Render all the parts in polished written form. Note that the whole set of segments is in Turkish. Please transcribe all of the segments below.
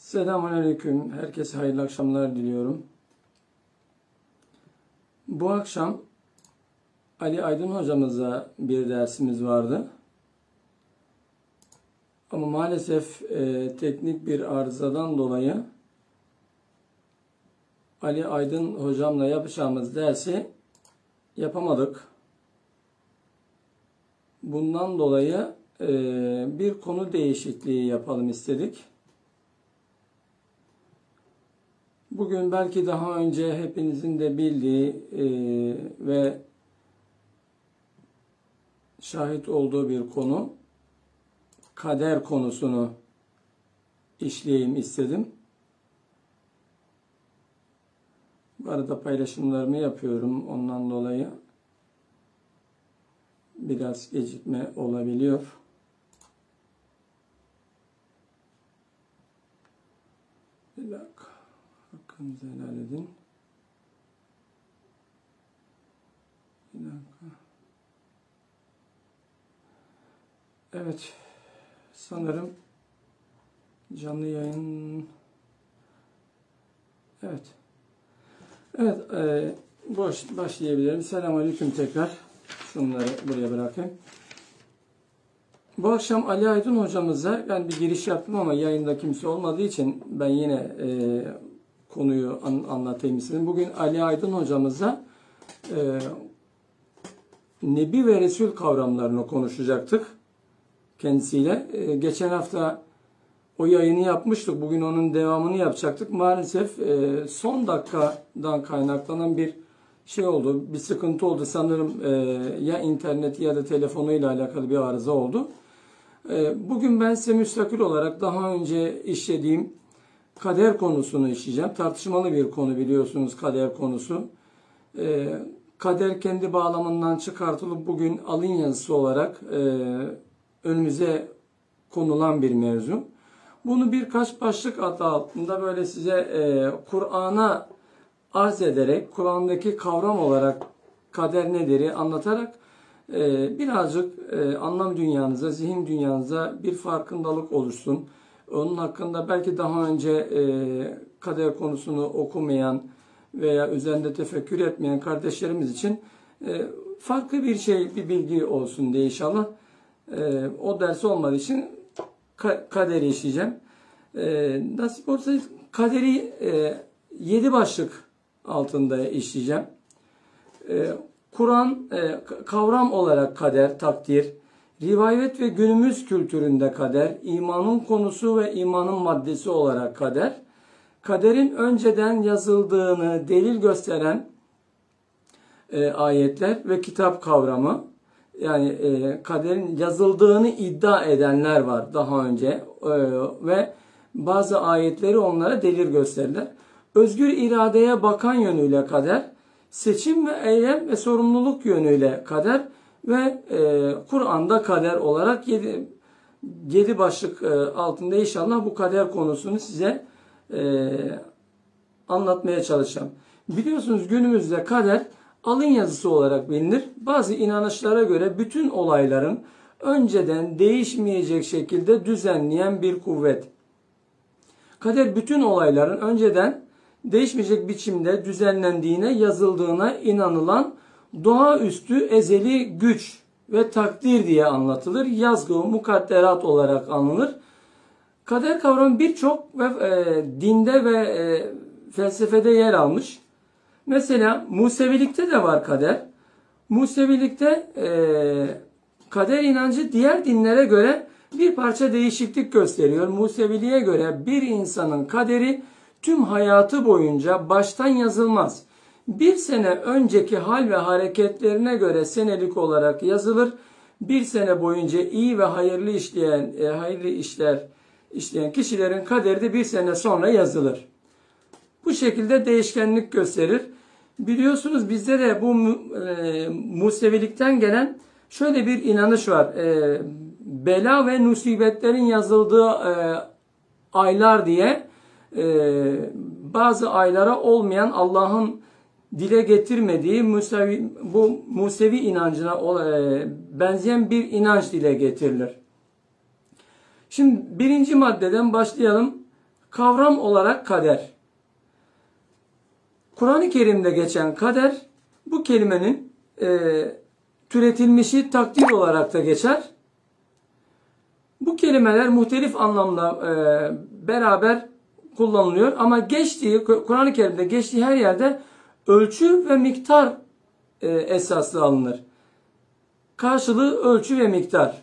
Selamünaleyküm. Herkese hayırlı akşamlar diliyorum. Bu akşam Ali Aydın hocamıza bir dersimiz vardı. Ama maalesef teknik bir arızadan dolayı Ali Aydın hocamla yapacağımız dersi yapamadık. Bundan dolayı bir konu değişikliği yapalım istedik. Bugün belki daha önce hepinizin de bildiği ve şahit olduğu bir konu, kader konusunu işleyeyim istedim. Bu arada paylaşımlarımı yapıyorum, ondan dolayı biraz gecikme olabiliyor. Bir dakika. Hakkınızı helal edin. Bir dakika. Evet. Sanırım canlı yayın. Evet. Evet. Başlayabilirim. Selamünaleyküm tekrar. Şunları buraya bırakayım. Bu akşam Ali Aydın hocamıza ben bir giriş yaptım ama yayında kimse olmadığı için ben yine konuyu anlatayım istedim. Bugün Ali Aydın hocamıza Nebi ve Resul kavramlarını konuşacaktık kendisiyle. Geçen hafta o yayını yapmıştık. Bugün onun devamını yapacaktık. Maalesef son dakikadan kaynaklanan bir şey oldu. Bir sıkıntı oldu. Sanırım ya internet ya da telefonuyla alakalı bir arıza oldu. Bugün ben size müstakil olarak daha önce işlediğim kader konusunu işleyeceğim. Tartışmalı bir konu biliyorsunuz kader konusu. Kader kendi bağlamından çıkartılıp bugün alın yazısı olarak önümüze konulan bir mevzu. Bunu birkaç başlık adı altında böyle size Kur'an'a arz ederek, Kur'an'daki kavram olarak kader nedir'i anlatarak birazcık anlam dünyanıza, zihin dünyanıza bir farkındalık oluşsun. Onun hakkında belki daha önce kader konusunu okumayan veya üzerinde tefekkür etmeyen kardeşlerimiz için farklı bir bilgi olsun diye inşallah. O ders olmadığı için kaderi işleyeceğim. Nasip olursa kaderi 7 başlık altında işleyeceğim. Kur'an kavram olarak kader, takdir, rivayet ve günümüz kültüründe kader, imanın konusu ve imanın maddesi olarak kader, kaderin önceden yazıldığını delil gösteren ayetler ve kitap kavramı, yani kaderin yazıldığını iddia edenler var daha önce ve bazı ayetleri onlara delil gösterirler. Özgür iradeye bakan yönüyle kader, seçim ve eylem ve sorumluluk yönüyle kader ve Kur'an'da kader olarak 7 başlık altında inşallah bu kader konusunu size anlatmaya çalışacağım. Biliyorsunuz günümüzde kader alın yazısı olarak bilinir. Bazı inanışlara göre bütün olayların önceden değişmeyecek şekilde düzenleyen bir kuvvet. Kader bütün olayların önceden değişmeyecek biçimde düzenlendiğine, yazıldığına inanılan doğaüstü ezeli güç ve takdir diye anlatılır. Yazgı, mukadderat olarak anılır. Kader kavramı birçok dinde ve felsefede yer almış. Mesela Musevilikte de var kader. Musevilikte kader inancı diğer dinlere göre bir parça değişiklik gösteriyor. Museviliğe göre bir insanın kaderi tüm hayatı boyunca baştan yazılmaz. Bir sene önceki hal ve hareketlerine göre senelik olarak yazılır. Bir sene boyunca iyi ve hayırlı işler işleyen kişilerin kaderi de bir sene sonra yazılır. Bu şekilde değişkenlik gösterir. Biliyorsunuz bizde de bu Musevilikten gelen şöyle bir inanış var. Bela ve musibetlerin yazıldığı aylar diye bazı aylara olmayan Allah'ın dile getirmediği bu Musevi inancına benzeyen bir inanç dile getirilir. Şimdi birinci maddeden başlayalım. Kavram olarak kader. Kur'an-ı Kerim'de geçen kader, bu kelimenin türetilmişi takdir olarak da geçer. Bu kelimeler muhtelif anlamda beraber kullanılıyor ama Kur'an-ı Kerim'de geçtiği her yerde ölçü ve miktar esaslı alınır. Karşılığı ölçü ve miktar.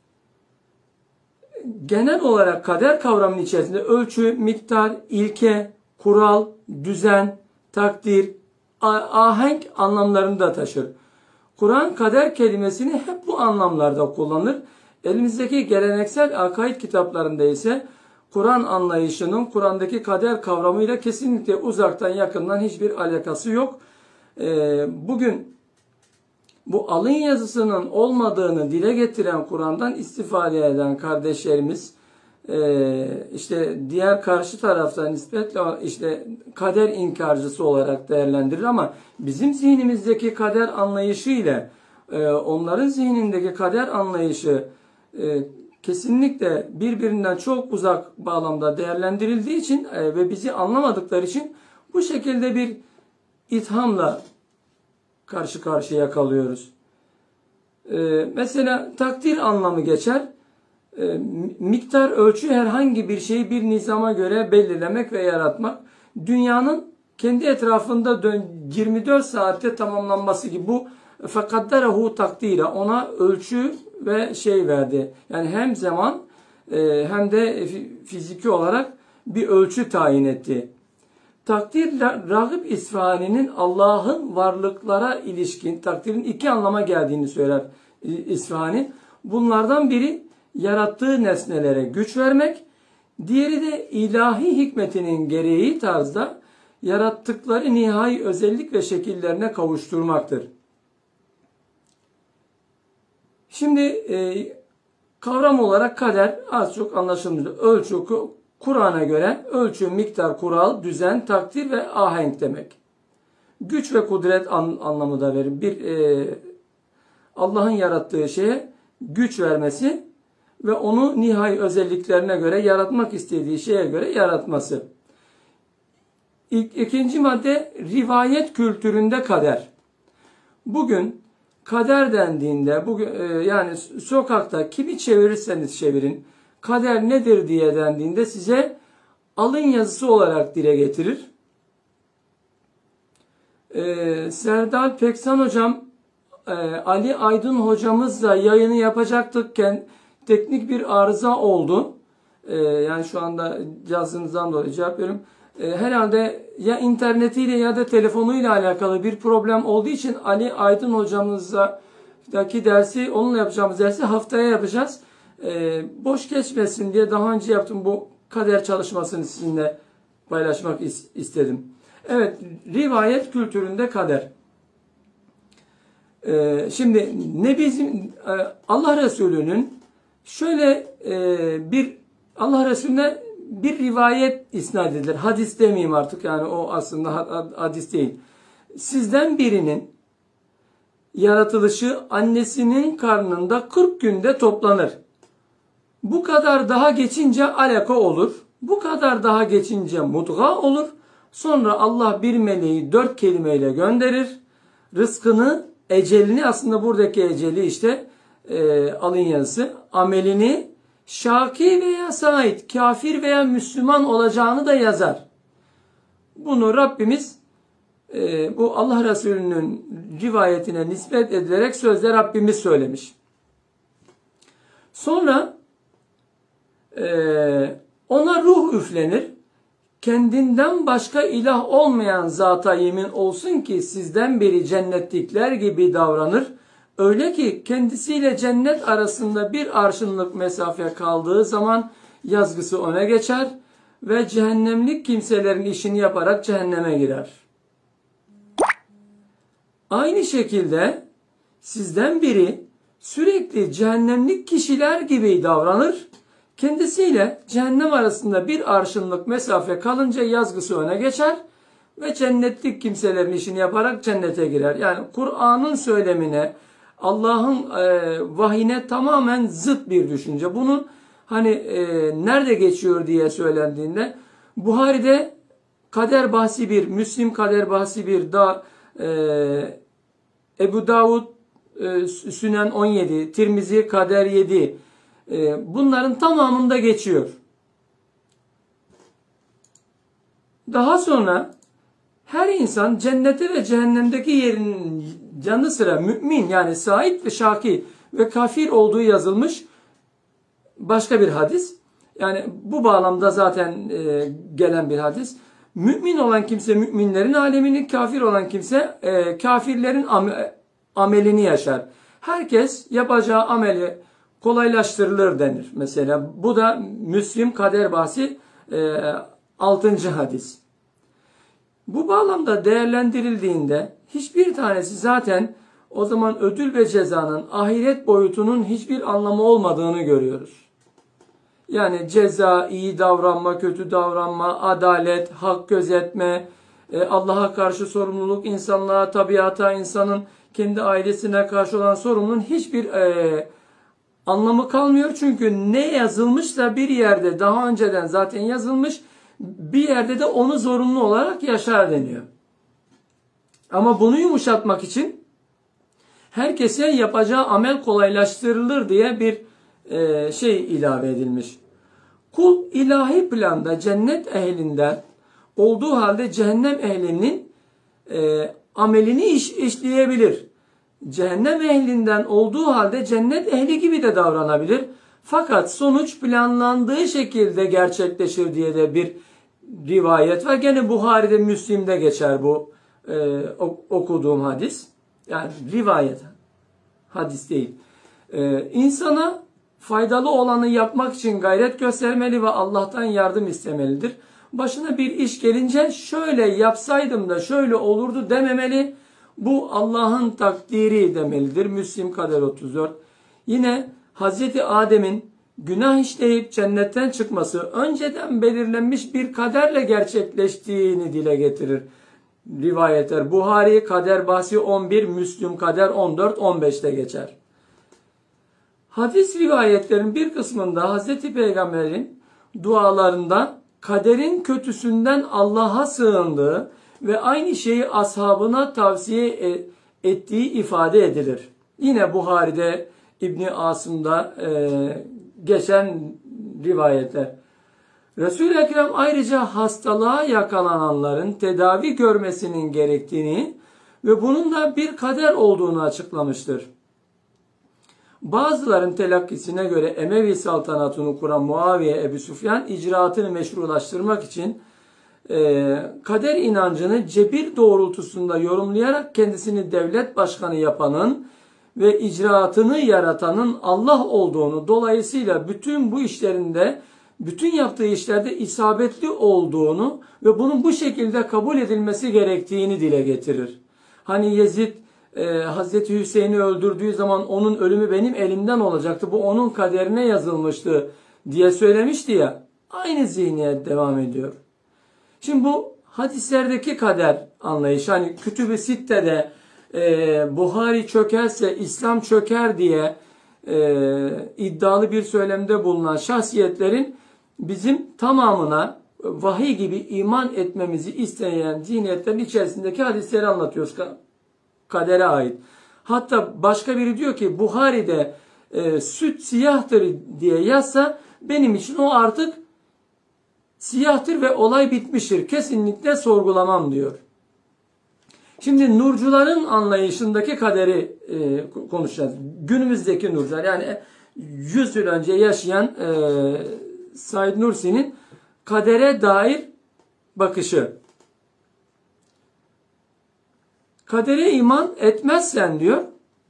Genel olarak kader kavramının içerisinde ölçü, miktar, ilke, kural, düzen, takdir, ahenk anlamlarını da taşır. Kur'an kader kelimesini hep bu anlamlarda kullanır. Elimizdeki geleneksel akaid kitaplarında ise Kur'an anlayışının Kur'an'daki kader kavramıyla kesinlikle uzaktan yakından hiçbir alakası yok. Bugün bu alın yazısının olmadığını dile getiren Kur'an'dan istifade eden kardeşlerimiz işte diğer karşı taraftan nispetle işte kader inkarcısı olarak değerlendirir ama bizim zihnimizdeki kader anlayışı ile onların zihnindeki kader anlayışı kesinlikle birbirinden çok uzak bağlamda değerlendirildiği için ve bizi anlamadıkları için bu şekilde bir ithamla karşı karşıya kalıyoruz. Mesela takdir anlamı geçer. Miktar, ölçü herhangi bir şeyi bir nizama göre belirlemek ve yaratmak. Dünyanın kendi etrafında 24 saatte tamamlanması gibi bu fekadderahu takdire, ona ölçü ve verdi. Yani hem zaman hem de fiziki olarak bir ölçü tayin etti. Takdir, Ragıp İsfahani'nin Allah'ın varlıklara ilişkin takdirin iki anlama geldiğini söyler İsfahani. Bunlardan biri yarattığı nesnelere güç vermek, diğeri de ilahi hikmetinin gereği tarzda yarattıkları nihai özellik ve şekillerine kavuşturmaktır. Şimdi kavram olarak kader az çok anlaşılmıştır. Ölçü, Kur'an'a göre ölçü, miktar, kural, düzen, takdir ve ahenk demek. Güç ve kudret anlamı da verir. Allah'ın yarattığı şeye güç vermesi ve onu nihai özelliklerine göre yaratmak istediği şeye göre yaratması. İkinci madde rivayet kültüründe kader. Bugün kader dendiğinde yani sokakta kimi çevirirseniz çevirin kader nedir diye dendiğinde size alın yazısı olarak dile getirir. Serdal Peksan hocam Ali Aydın hocamızla yayını yapacaktıkken teknik bir arıza oldu. Yani şu anda yazınızdan dolayı cevap veriyorum. Herhalde ya internetiyle ya da telefonuyla alakalı bir problem olduğu için Ali Aydın hocamızdaki dersi, onunla yapacağımız dersi haftaya yapacağız. Boş geçmesin diye daha önce yaptım bu kader çalışmasını sizinle paylaşmak istedim. Evet, rivayet kültüründe kader. Şimdi Allah Resulü'nün şöyle Allah Resulüne bir rivayet isnat edilir. Hadis demeyeyim artık, yani o aslında hadis değil. Sizden birinin yaratılışı annesinin karnında 40 günde toplanır. Bu kadar daha geçince alaka olur. Bu kadar daha geçince mudga olur. Sonra Allah bir meleği 4 kelimeyle gönderir. Rızkını, ecelini, aslında buradaki eceli işte alın yazısı, amelini şaki veya said, kafir veya Müslüman olacağını da yazar. Bunu Rabbimiz bu Allah Resulü'nün rivayetine nispet edilerek sözde Rabbimiz söylemiş. Sonra ona ruh üflenir. Kendinden başka ilah olmayan zata yemin olsun ki sizden biri cennetlikler gibi davranır. Öyle ki kendisiyle cennet arasında bir arşınlık mesafe kaldığı zaman yazgısı ona geçer ve cehennemlik kimselerin işini yaparak cehenneme girer. Aynı şekilde sizden biri sürekli cehennemlik kişiler gibi davranır. Kendisiyle cehennem arasında bir arşınlık mesafe kalınca yazgısı öne geçer ve cennetlik kimselerin işini yaparak cennete girer. Yani Kur'an'ın söylemine, Allah'ın vahyine tamamen zıt bir düşünce. Bunun nerede geçiyor diye söylendiğinde Buhari'de kader bahsi bir, Müslim kader bahsi bir, Ebu Davud Sünen 17, Tirmizi kader 7. Bunların tamamında geçiyor. Daha sonra her insan cennete ve cehennemdeki yerinin yanı sıra mümin yani Said ve Şaki ve kafir olduğu yazılmış başka bir hadis. Yani bu bağlamda zaten gelen bir hadis. Mümin olan kimse müminlerin alemini, kafir olan kimse kafirlerin amelini yaşar. Herkes yapacağı ameli kolaylaştırılır denir. Mesela bu da Müslim kader bahsi 6. hadis. Bu bağlamda değerlendirildiğinde hiçbir tanesi zaten o zaman ödül ve cezanın ahiret boyutunun hiçbir anlamı olmadığını görüyoruz. Yani ceza, iyi davranma, kötü davranma, adalet, hak gözetme, Allah'a karşı sorumluluk, insanlığa, tabiata, insanın kendi ailesine karşı olan sorumluluğun hiçbir anlamı kalmıyor. Çünkü ne yazılmışsa bir yerde daha önceden zaten yazılmış, bir yerde de onu zorunlu olarak yaşar deniyor. Ama bunu yumuşatmak için herkese yapacağı amel kolaylaştırılır diye bir şey ilave edilmiş. Kul ilahi planda cennet ehlinden olduğu halde cehennem ehlinin amelini işleyebilir. Cehennem ehlinden olduğu halde cennet ehli gibi de davranabilir. Fakat sonuç planlandığı şekilde gerçekleşir diye de bir rivayet var. Gene Buhari'de, Müslim'de geçer bu okuduğum hadis. Yani rivayet, hadis değil. İnsana faydalı olanı yapmak için gayret göstermeli ve Allah'tan yardım istemelidir. Başına bir iş gelince şöyle yapsaydım da şöyle olurdu dememeli. Bu Allah'ın takdiri demelidir. Müslim kader 34. Yine Hazreti Adem'in günah işleyip cennetten çıkması önceden belirlenmiş bir kaderle gerçekleştiğini dile getirir rivayetler. Buhari kader bahsi 11, Müslim kader 14, 15'te geçer. Hadis rivayetlerin bir kısmında Hazreti Peygamber'in dualarında kaderin kötüsünden Allah'a sığındığı ve aynı şeyi ashabına tavsiye ettiği ifade edilir. Yine Buhari'de, İbni Asım'da geçen rivayetler. Resul-i Ekrem ayrıca hastalığa yakalananların tedavi görmesinin gerektiğini ve bunun da bir kader olduğunu açıklamıştır. Bazıların telakkisine göre Emevi saltanatını kuran Muaviye Ebu Süfyan icraatını meşrulaştırmak için kader inancını cebir doğrultusunda yorumlayarak kendisini devlet başkanı yapanın ve icraatını yaratanın Allah olduğunu, dolayısıyla bütün bu işlerinde, bütün yaptığı işlerde isabetli olduğunu ve bunun bu şekilde kabul edilmesi gerektiğini dile getirir. Hani Yezid Hazreti Hüseyin'i öldürdüğü zaman onun ölümü benim elimden olacaktı, bu onun kaderine yazılmıştı diye söylemişti ya, aynı zihniyet devam ediyor. Şimdi bu hadislerdeki kader anlayışı, hani Kütüb-i Sitte'de Buhari çökerse İslam çöker diye iddialı bir söylemde bulunan şahsiyetlerin bizim tamamına vahiy gibi iman etmemizi isteyen zihniyetlerin içerisindeki hadisleri anlatıyoruz kadere ait. Hatta başka biri diyor ki Buhari'de süt siyahtır diye yazsa benim için o artık siyahtır ve olay bitmiştir. Kesinlikle sorgulamam diyor. Şimdi nurcuların anlayışındaki kaderi konuşacağız. Günümüzdeki nurcular, yani 100 yıl önce yaşayan Said Nursi'nin kadere dair bakışı. Kadere iman etmezsen diyor,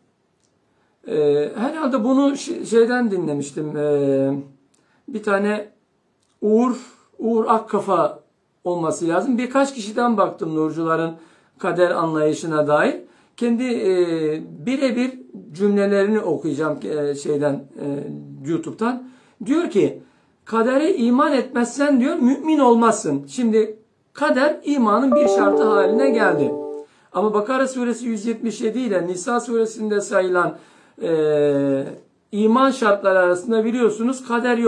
herhalde bunu şeyden dinlemiştim. Bir tane Uğur Akkafa olması lazım. Birkaç kişiden baktım nurcuların kader anlayışına dair. Kendi birebir cümlelerini okuyacağım YouTube'dan. Diyor ki kadere iman etmezsen diyor mümin olmazsın. Şimdi kader imanın bir şartı haline geldi. Ama Bakara suresi 177 ile Nisa suresinde sayılan iman şartları arasında biliyorsunuz kader yok.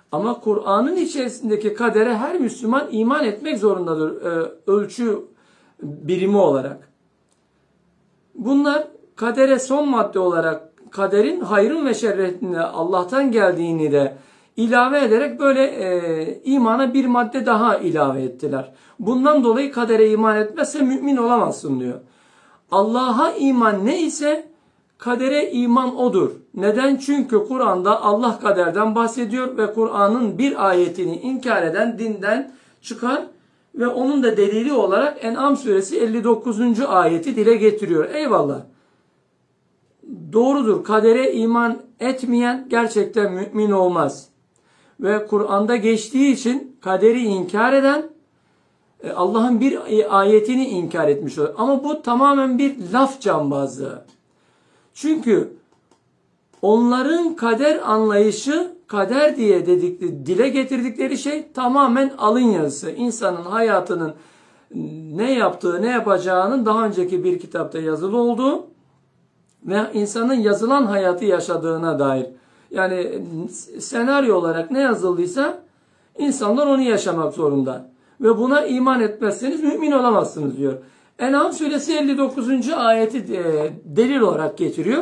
Ama Kur'an'ın içerisindeki kadere her Müslüman iman etmek zorundadır ölçü birimi olarak. Bunlar kadere son madde olarak kaderin hayrın ve şerrin Allah'tan geldiğini de ilave ederek böyle imana bir madde daha ilave ettiler. Bundan dolayı kadere iman etmezse mümin olamazsın diyor. Allah'a iman ne ise kadere iman odur. Neden? Çünkü Kur'an'da Allah kaderden bahsediyor ve Kur'an'ın bir ayetini inkar eden dinden çıkar ve onun da delili olarak En'am suresi 59. ayeti dile getiriyor. Eyvallah. Doğrudur. Kadere iman etmeyen gerçekten mümin olmaz. Ve Kur'an'da geçtiği için kaderi inkar eden Allah'ın bir ayetini inkar etmiş olur. Ama bu tamamen bir laf cambazlığı. Çünkü onların kader anlayışı, kader diye dile getirdikleri şey tamamen alın yazısı. İnsanın hayatının ne yaptığı, ne yapacağının daha önceki bir kitapta yazılı olduğu ve insanın yazılan hayatı yaşadığına dair. Yani senaryo olarak ne yazıldıysa insanlar onu yaşamak zorunda. Ve buna iman etmezseniz mümin olamazsınız diyor. En'am suresi 59. ayeti delil olarak getiriyor.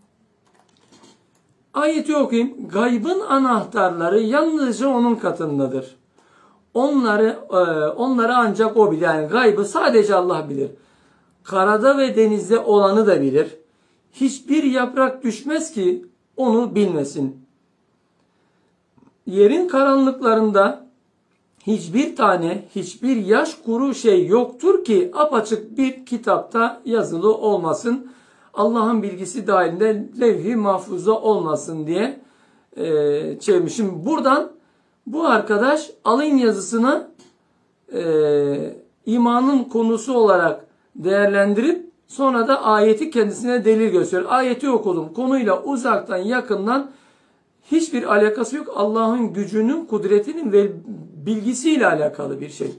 Ayeti okuyayım. Gaybın anahtarları yalnızca onun katındadır. Onları ancak o bilir. Yani gaybı sadece Allah bilir. Karada ve denizde olanı da bilir. Hiçbir yaprak düşmez ki onu bilmesin. Yerin karanlıklarında hiçbir yaş kuru şey yoktur ki apaçık bir kitapta yazılı olmasın. Allah'ın bilgisi dahilinde levh-i mahfuzda olmasın diye çevirmişim. Buradan bu arkadaş alın yazısını imanın konusu olarak değerlendirip sonra da ayeti kendisine delil gösteriyor. Ayeti okudum. Konuyla uzaktan yakından hiçbir alakası yok. Allah'ın gücünün, kudretinin ve bilgisiyle alakalı bir şey.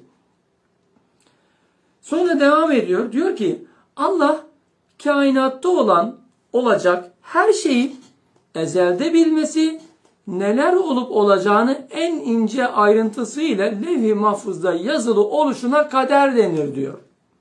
Sonra devam ediyor. Diyor ki Allah kainatta olacak her şeyi ezelde bilmesi, neler olup olacağını en ince ayrıntısıyla levh-i mahfuzda yazılı oluşuna kader denir diyor.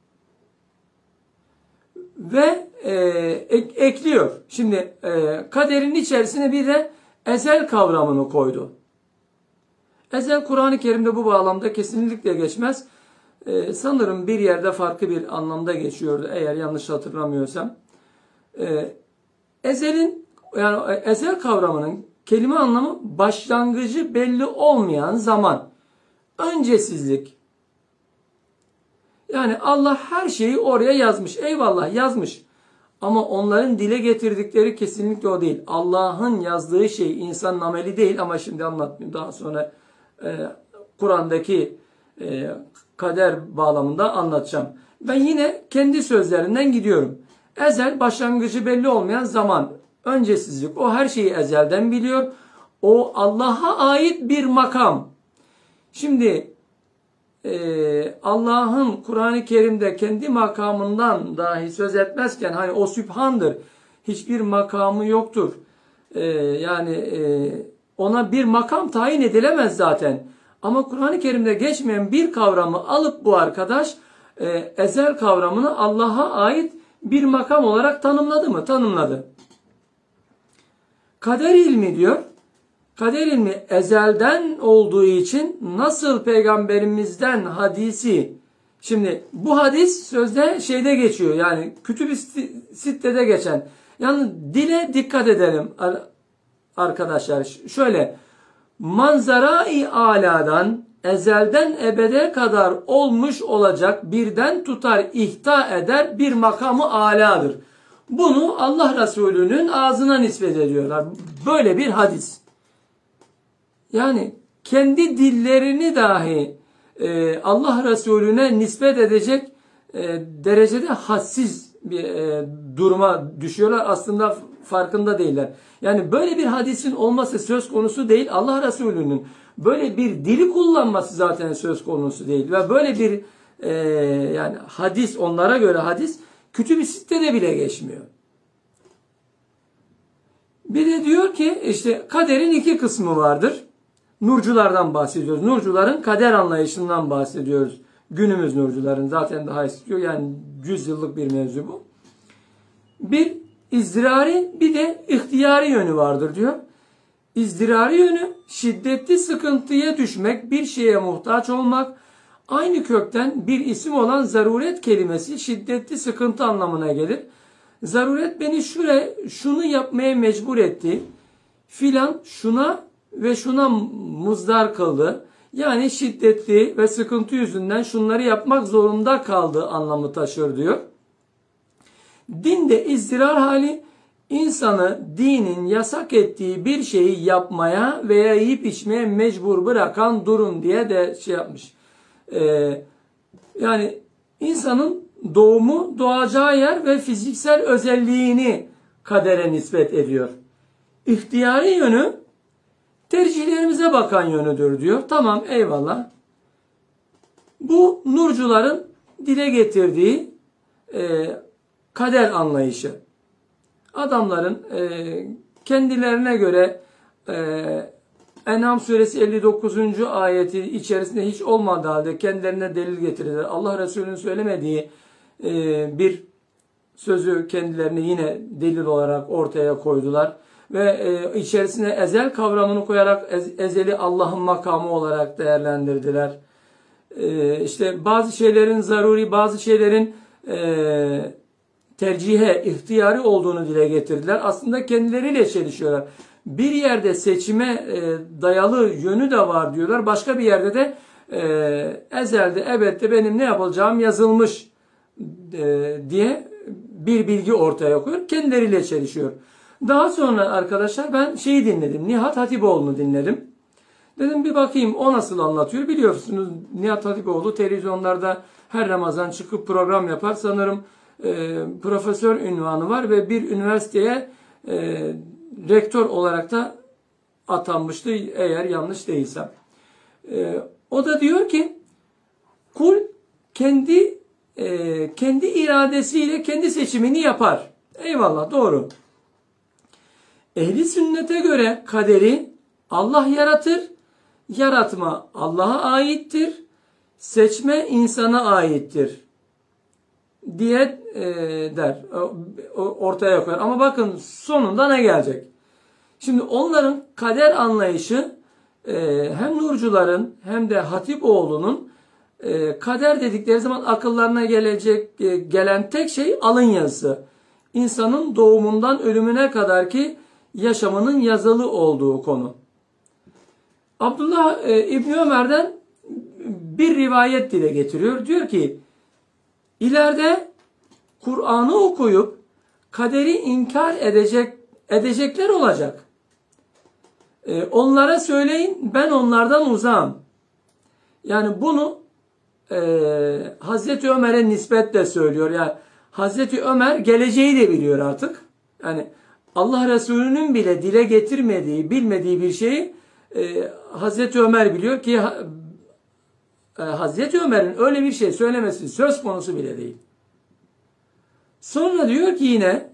Ve ekliyor. Şimdi kaderin içerisine bir de ezel kavramını koydu. Ezel Kur'an-ı Kerim'de bu bağlamda kesinlikle geçmez. Sanırım bir yerde farklı bir anlamda geçiyordu eğer yanlış hatırlamıyorsam. Ezel kavramının kelime anlamı başlangıcı belli olmayan zaman. Öncesizlik. Yani Allah her şeyi oraya yazmış. Eyvallah yazmış. Ama onların dile getirdikleri kesinlikle o değil. Allah'ın yazdığı şey insanın ameli değil ama şimdi anlatmayayım. Daha sonra Kur'an'daki kader bağlamında anlatacağım. Ben yine kendi sözlerinden gidiyorum. Ezel başlangıcı belli olmayan zaman. Öncesizlik. O her şeyi ezelden biliyor. O Allah'a ait bir makam. Şimdi Allah'ın Kur'an-ı Kerim'de kendi makamından dahi söz etmezken hani o sübhandır. Hiçbir makamı yoktur. Ona bir makam tayin edilemez zaten. Ama Kur'an-ı Kerim'de geçmeyen bir kavramı alıp bu arkadaş ezel kavramını Allah'a ait bir makam olarak tanımladı mı? Tanımladı. Kader ilmi diyor. Kader ilmi ezelden olduğu için nasıl peygamberimizden hadisi, şimdi bu hadis sözde şeyde geçiyor yani Kütüb-i Sitte'de geçen. Yani dile dikkat edelim arkadaşlar. Şöyle manzara-i aladan ezelden ebede kadar olmuş olacak birden tutar ihta eder bir makamı aladır. Bunu Allah Resulü'nün ağzına nispet ediyorlar. Böyle bir hadis. Yani kendi dillerini dahi Allah Resulüne nispet edecek derecede hadsiz bir duruma düşüyorlar. Aslında farkında değiller. Yani böyle bir hadisin olması söz konusu değil. Allah Resulü'nün böyle bir dili kullanması zaten söz konusu değil. Ve böyle bir yani hadis, onlara göre hadis Kütüb-i Sitte'de bile geçmiyor. Bir de diyor ki işte kaderin iki kısmı vardır. nurculardan bahsediyoruz. Nurcuların kader anlayışından bahsediyoruz. Günümüz nurcuların zaten daha istiyor. Yani 100 yıllık bir mevzu bu. Bir izdirari bir de ihtiyari yönü vardır diyor. İzdirari yönü şiddetli sıkıntıya düşmek, bir şeye muhtaç olmak. Aynı kökten bir isim olan zaruret kelimesi şiddetli sıkıntı anlamına gelir. Zaruret beni şunu yapmaya mecbur etti. Filan şuna ve şuna muzdar kıldı. Yani şiddetli ve sıkıntı yüzünden şunları yapmak zorunda kaldığı anlamı taşır diyor. Dinde izdirar hali insanı dinin yasak ettiği bir şeyi yapmaya veya yiyip içmeye mecbur bırakan durum diye de şey yapmış. Yani insanın doğumu, doğacağı yer ve fiziksel özelliğini kadere nispet ediyor. İhtiyari yönü tercihlerimize bakan yönüdür diyor. Tamam, eyvallah. Bu nurcuların dile getirdiği kader anlayışı. Adamların kendilerine göre En'am suresi 59. ayeti içerisinde hiç olmadığı halde kendilerine delil getirdiler. Allah Resulü'nün söylemediği bir sözü kendilerine yine delil olarak ortaya koydular. Ve içerisine ezel kavramını koyarak ezeli Allah'ın makamı olarak değerlendirdiler. İşte bazı şeylerin zaruri, bazı şeylerin tercihe, ihtiyari olduğunu dile getirdiler. Aslında kendileriyle çelişiyorlar. Bir yerde seçime dayalı yönü de var diyorlar. Başka bir yerde de ezelde, ebedde benim ne yapacağım yazılmış diye bir bilgi ortaya koyuyor. Kendileriyle çelişiyor. Daha sonra arkadaşlar ben şeyi dinledim. Nihat Hatipoğlu'nu dinledim. Dedim bir bakayım o nasıl anlatıyor. Biliyorsunuz Nihat Hatipoğlu televizyonlarda her Ramazan çıkıp program yapar. Sanırım profesör unvanı var ve bir üniversiteye rektör olarak da atanmıştı eğer yanlış değilsem. O da diyor ki kul kendi iradesiyle kendi seçimini yapar. Eyvallah, doğru. Ehli sünnete göre kaderi Allah yaratır, yaratma Allah'a aittir, seçme insana aittir diye der, ortaya koyar. Ama bakın sonunda ne gelecek? Şimdi onların kader anlayışı hem nurcuların hem de Hatipoğlu'nun kader dedikleri zaman akıllarına gelen tek şey alın yazısı. İnsanın doğumundan ölümüne kadar ki yaşamının yazılı olduğu konu. Abdullah İbni Ömer'den bir rivayet dile getiriyor. Diyor ki ileride Kur'an'ı okuyup kaderi inkar edecekler olacak. Onlara söyleyin ben onlardan uzağım. Yani bunu Hazreti Ömer'e nispetle söylüyor. Yani Hazreti Ömer geleceği de biliyor artık. Yani Allah Resulü'nün bile dile getirmediği, bilmediği bir şeyi Hazreti Ömer biliyor ki Hazreti Ömer'in öyle bir şey söylemesi söz konusu bile değil. Sonra diyor ki yine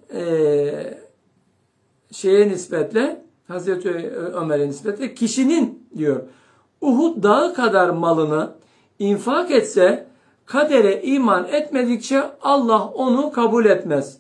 şeye nispetle, Hazreti Ömer'e nispetle kişinin diyor Uhud dağı kadar malını infak etse kadere iman etmedikçe Allah onu kabul etmez.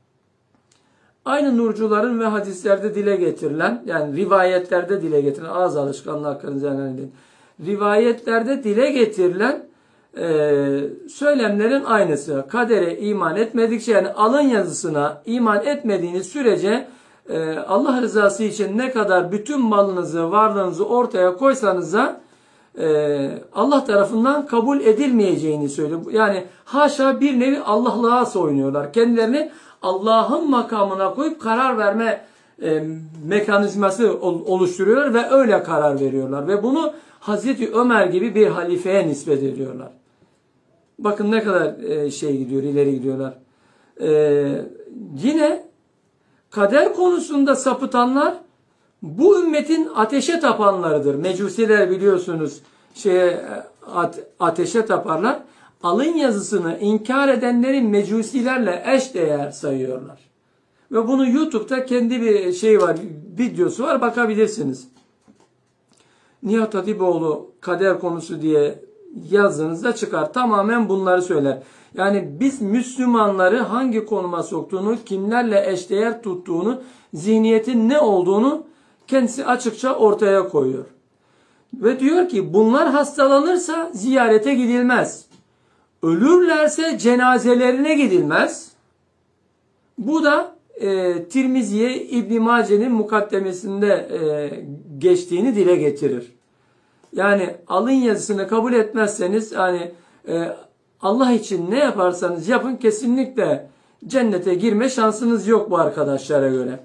Aynı nurcuların ve hadislerde dile getirilen, yani rivayetlerde dile getirilen, ağız alışkanlığı hakkında rivayetlerde dile getirilen söylemlerin aynısı. Kadere iman etmedikçe, yani alın yazısına iman etmediğiniz sürece Allah rızası için ne kadar bütün malınızı, varlığınızı ortaya koysanız da Allah tarafından kabul edilmeyeceğini söylüyor. Yani haşa bir nevi Allah'lığa soyunuyorlar. Kendilerini Allah'ın makamına koyup karar verme mekanizması oluşturuyorlar ve öyle karar veriyorlar. Ve bunu Hazreti Ömer gibi bir halifeye nispet ediyorlar. Bakın ne kadar ileri gidiyorlar. Yine kader konusunda sapıtanlar bu ümmetin ateşe tapanlarıdır. Mecusiler biliyorsunuz ateşe taparlar. Alın yazısını inkar edenlerin mecusilerle eşdeğer sayıyorlar. Ve bunu YouTube'da kendi bir var, videosu var, bakabilirsiniz. Nihat Hatipoğlu kader konusu diye yazdığınızda çıkar. Tamamen bunları söyler. Yani biz Müslümanları hangi konuma soktuğunu, kimlerle eşdeğer tuttuğunu, zihniyetin ne olduğunu kendisi açıkça ortaya koyuyor. Ve diyor ki bunlar hastalanırsa ziyarete gidilmez. Ölürlerse cenazelerine gidilmez. Bu da Tirmizi'ye İbn Mace'nin mukaddemesinde geçtiğini dile getirir. Yani alın yazısını kabul etmezseniz hani Allah için ne yaparsanız yapın kesinlikle cennete girme şansınız yok bu arkadaşlara göre.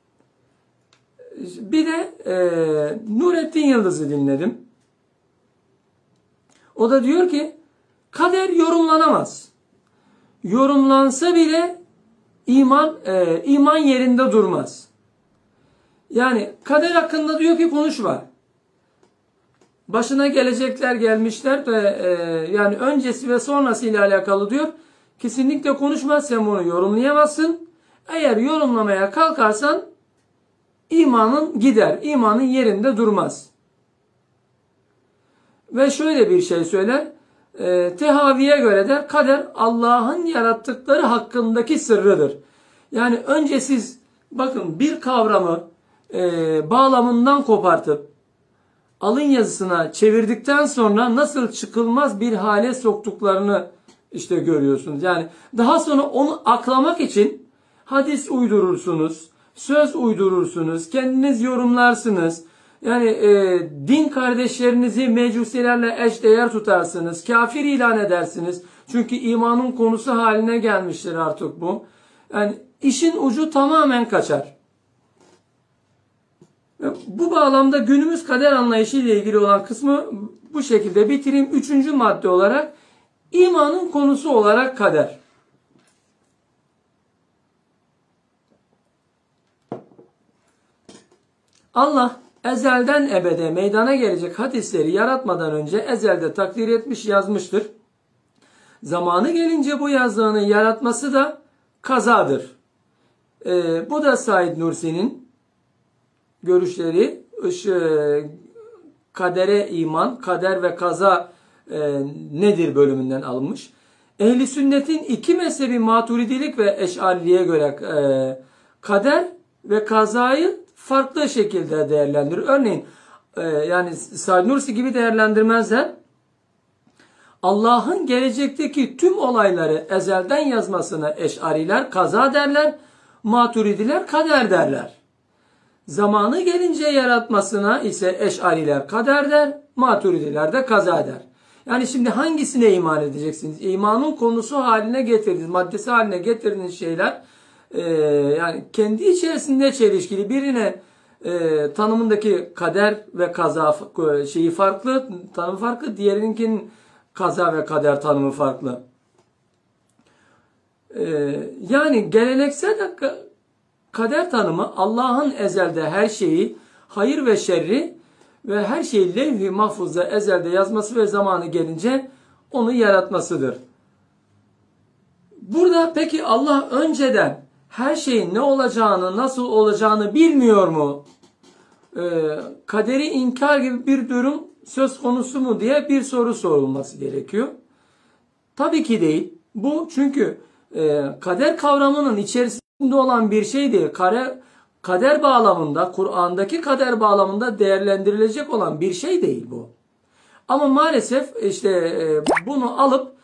Bir de Nurettin Yıldız'ı dinledim. O da diyor ki kader yorumlanamaz. Yorumlansa bile iman yerinde durmaz. Yani kader hakkında diyor ki konuşma. Başına gelecekler gelmişler de yani öncesi ve sonrası ile alakalı diyor. Kesinlikle konuşma, sen bunu yorumlayamazsın. Eğer yorumlamaya kalkarsan imanın gider, imanın yerinde durmaz. Ve şöyle bir şey söyler. Tehaviye göre de kader Allah'ın yarattıkları hakkındaki sırrıdır. Yani önce siz bakın bir kavramı bağlamından kopartıp alın yazısına çevirdikten sonra nasıl çıkılmaz bir hale soktuklarını işte görüyorsunuz. Yani daha sonra onu aklamak için hadis uydurursunuz, söz uydurursunuz, kendiniz yorumlarsınız. Yani din kardeşlerinizi mecusilerle eşdeğer tutarsınız, kafir ilan edersiniz. Çünkü imanın konusu haline gelmiştir artık bu. Yani işin ucu tamamen kaçar. Bu bağlamda günümüz kader anlayışı ile ilgili olan kısmı bu şekilde bitireyim. Üçüncü madde olarak imanın konusu olarak kader. Allah ezelden ebede meydana gelecek hadisleri yaratmadan önce ezelde takdir etmiş, yazmıştır. Zamanı gelince bu yazdığını yaratması da kazadır. Bu da Said Nursi'nin görüşleri, kadere iman, kader ve kaza nedir bölümünden alınmış. Ehli sünnetin iki mezhebi Maturidilik ve Eş'ariliğe göre kader ve kazayı farklı şekilde değerlendirir. Örneğin yani Said Nursi gibi değerlendirmezler. Allah'ın gelecekteki tüm olayları ezelden yazmasına Eş'ariler kaza derler, Maturidiler kader derler. Zamanı gelince yaratmasına ise Eş'ariler kader der, Maturidiler de kaza der. Yani şimdi hangisine iman edeceksiniz? İmanın konusu haline getirdiğiniz, maddesi haline getirdiğiniz şeyler yani kendi içerisinde çelişkili. Birine tanımındaki kader ve kaza şeyi farklı, tanımı farklı. Diğerininkinin kaza ve kader tanımı farklı. Yani geleneksel kader tanımı Allah'ın ezelde her şeyi, hayır ve şerri ve her şeyi levh-i mahfuzda ezelde yazması ve zamanı gelince onu yaratmasıdır. Burada peki Allah önceden her şeyin ne olacağını, nasıl olacağını bilmiyor mu? Kaderi inkar gibi bir durum söz konusu mu diye bir soru sorulması gerekiyor. Tabii ki değil. Bu çünkü kader kavramının içerisinde olan bir şey değil. Kader bağlamında, Kur'an'daki kader bağlamında değerlendirilecek olan bir şey değil bu. Ama maalesef işte bunu alıp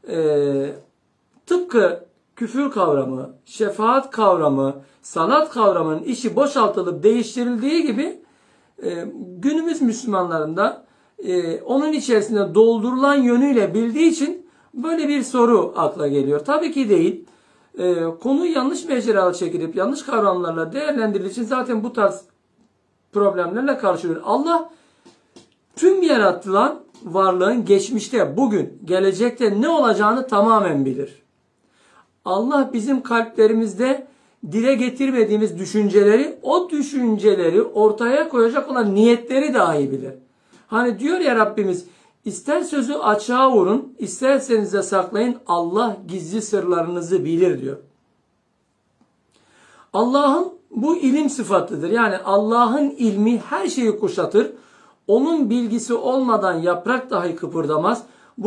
tıpkı küfür kavramı, şefaat kavramı, salat kavramının işi boşaltılıp değiştirildiği gibi günümüz Müslümanlarında onun içerisinde doldurulan yönüyle bildiği için böyle bir soru akla geliyor. Tabii ki değil. Konu yanlış mecralı çekilip yanlış kavramlarla değerlendirildiği için zaten bu tarz problemlerle karşılıyor. Allah tüm yaratılan varlığın geçmişte, bugün, gelecekte ne olacağını tamamen bilir. Allah bizim kalplerimizde dile getirmediğimiz düşünceleri, o düşünceleri ortaya koyacak olan niyetleri dahi bilir. Hani diyor ya Rabbimiz, ister sözü açığa vurun, isterseniz de saklayın, Allah gizli sırlarınızı bilir diyor. Allah'ın bu ilim sıfatıdır. Yani Allah'ın ilmi her şeyi kuşatır. Onun bilgisi olmadan yaprak dahi kıpırdamaz.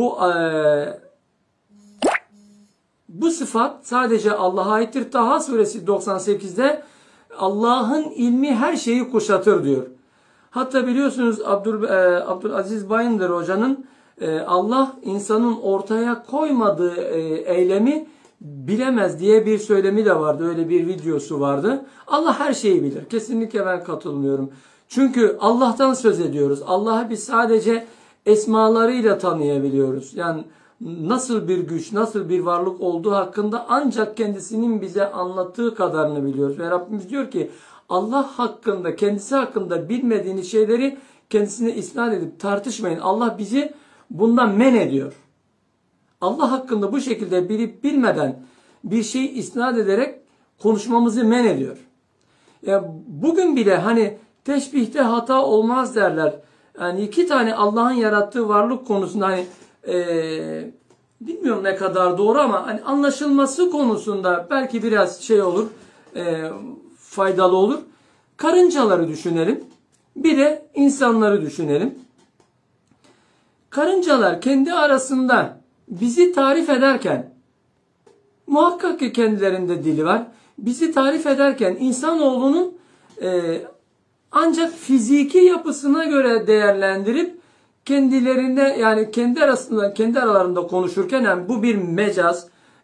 Bu sıfat sadece Allah'a aittir. Taha suresi 98'de Allah'ın ilmi her şeyi kuşatır diyor. Hatta biliyorsunuz Abdülaziz Bayındır Hoca'nın Allah insanın ortaya koymadığı eylemi bilemez diye bir söylemi de vardı. Öyle bir videosu vardı. Allah her şeyi bilir. Kesinlikle ben katılmıyorum. Çünkü Allah'tan söz ediyoruz. Allah'ı biz sadece esmalarıyla tanıyabiliyoruz. Yani nasıl bir güç, nasıl bir varlık olduğu hakkında ancak kendisinin bize anlattığı kadarını biliyoruz. Ve Rabbimiz diyor ki Allah hakkında, kendisi hakkında bilmediğiniz şeyleri kendisine isnat edip tartışmayın. Allah bizi bundan men ediyor. Allah hakkında bu şekilde bilip bilmeden bir şey isnat ederek konuşmamızı men ediyor. Ya bugün bile hani teşbihte hata olmaz derler. Yani iki tane Allah'ın yarattığı varlık konusunda hani bilmiyorum ne kadar doğru ama hani anlaşılması konusunda belki biraz şey olur, faydalı olur. Karıncaları düşünelim. Bir de insanları düşünelim. Karıncalar kendi arasında bizi tarif ederken muhakkak ki kendilerinde dili var. Bizi tarif ederken insanoğlunun ancak fiziki yapısına göre değerlendirip kendilerinde yani kendi aralarında konuşurken yani bu bir mecaz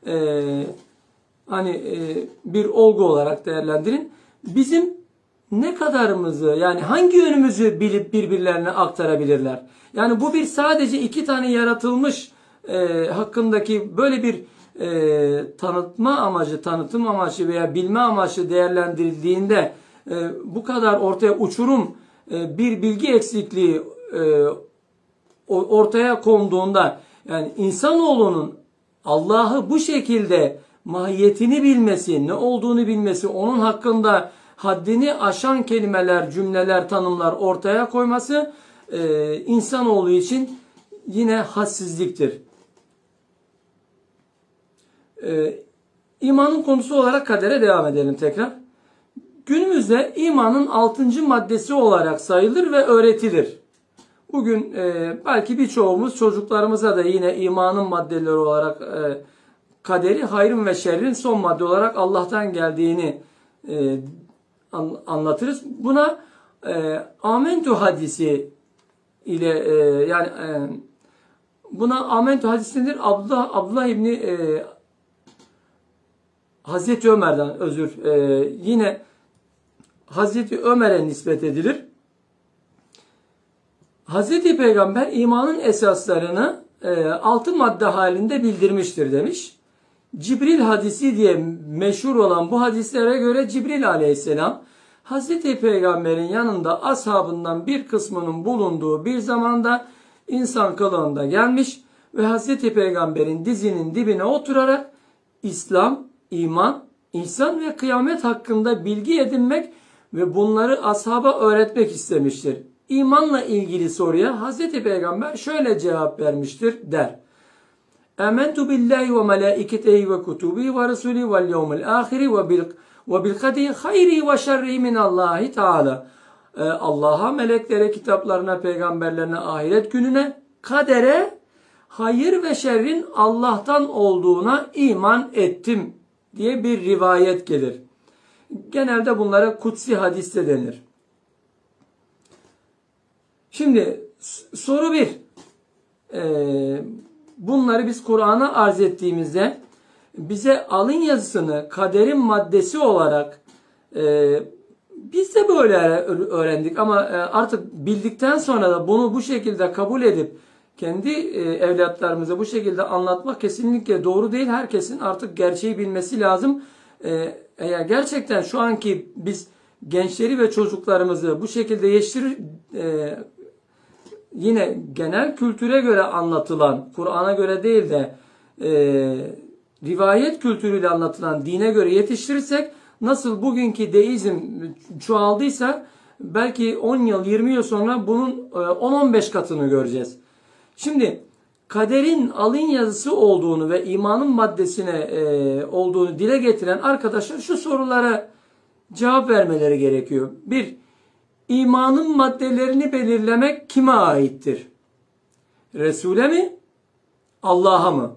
bir olgu olarak değerlendirin. Bizim ne kadarımızı yani hangi yönümüzü bilip birbirlerine aktarabilirler? Yani bu bir sadece iki tane yaratılmış hakkındaki böyle bir tanıtım amacı veya bilme amaçlı değerlendirildiğinde bu kadar ortaya uçurum bir bilgi eksikliği ortaya konduğunda yani insanoğlunun Allah'ı bu şekilde mahiyetini bilmesi, ne olduğunu bilmesi, onun hakkında haddini aşan kelimeler, cümleler, tanımlar ortaya koyması insanoğlu için yine hadsizliktir. İmanın konusu olarak kadere devam edelim tekrar. Günümüzde imanın 6. maddesi olarak sayılır ve öğretilir. Bugün belki birçoğumuz çocuklarımıza da yine imanın maddeleri olarak kaderi, hayrın ve şerrin son madde olarak Allah'tan geldiğini anlatırız. Buna Amentu hadisi ile buna Amentu hadisi nedir? Abdullah İbni Hazreti Ömer'den yine Hazreti Ömer'e nispet edilir. Hazreti Peygamber imanın esaslarını 6 madde halinde bildirmiştir demiş. Cibril hadisi diye meşhur olan bu hadislere göre Cibril aleyhisselam Hazreti Peygamber'in yanında ashabından bir kısmının bulunduğu bir zamanda insan kılığında gelmiş ve Hazreti Peygamber'in dizinin dibine oturarak İslam, iman, ihsan ve kıyamet hakkında bilgi edinmek ve bunları ashaba öğretmek istemiştir. İmanla ilgili soruya Hazreti Peygamber şöyle cevap vermiştir der. Âmentu billahi ve melâiketehi ve kutubihi ve resulî vel yevmil âhiri ve bil kaderi hayri ve şerri minallahi teâlâ. Allah'a, meleklere, kitaplarına, peygamberlerine, ahiret gününe, kadere, hayır ve şerrin Allah'tan olduğuna iman ettim diye bir rivayet gelir. Genelde bunlara kutsi hadis de denir. Şimdi soru 1. Bunları biz Kur'an'a arz ettiğimizde bize alın yazısını kaderin maddesi olarak biz de böyle öğrendik ama artık bildikten sonra da bunu bu şekilde kabul edip kendi evlatlarımıza bu şekilde anlatmak kesinlikle doğru değil. Herkesin artık gerçeği bilmesi lazım. Eğer gerçekten şu anki biz gençleri ve çocuklarımızı bu şekilde yetiştirir yine genel kültüre göre anlatılan, Kur'an'a göre değil de rivayet kültürüyle anlatılan dine göre yetiştirirsek nasıl bugünkü deizm çoğaldıysa belki 10 yıl, 20 yıl sonra bunun 10-15 katını göreceğiz. Şimdi kaderin alın yazısı olduğunu ve imanın maddesine olduğunu dile getiren arkadaşlar şu sorulara cevap vermeleri gerekiyor. 1. İmanın maddelerini belirlemek kime aittir? Resul'e mi? Allah'a mı?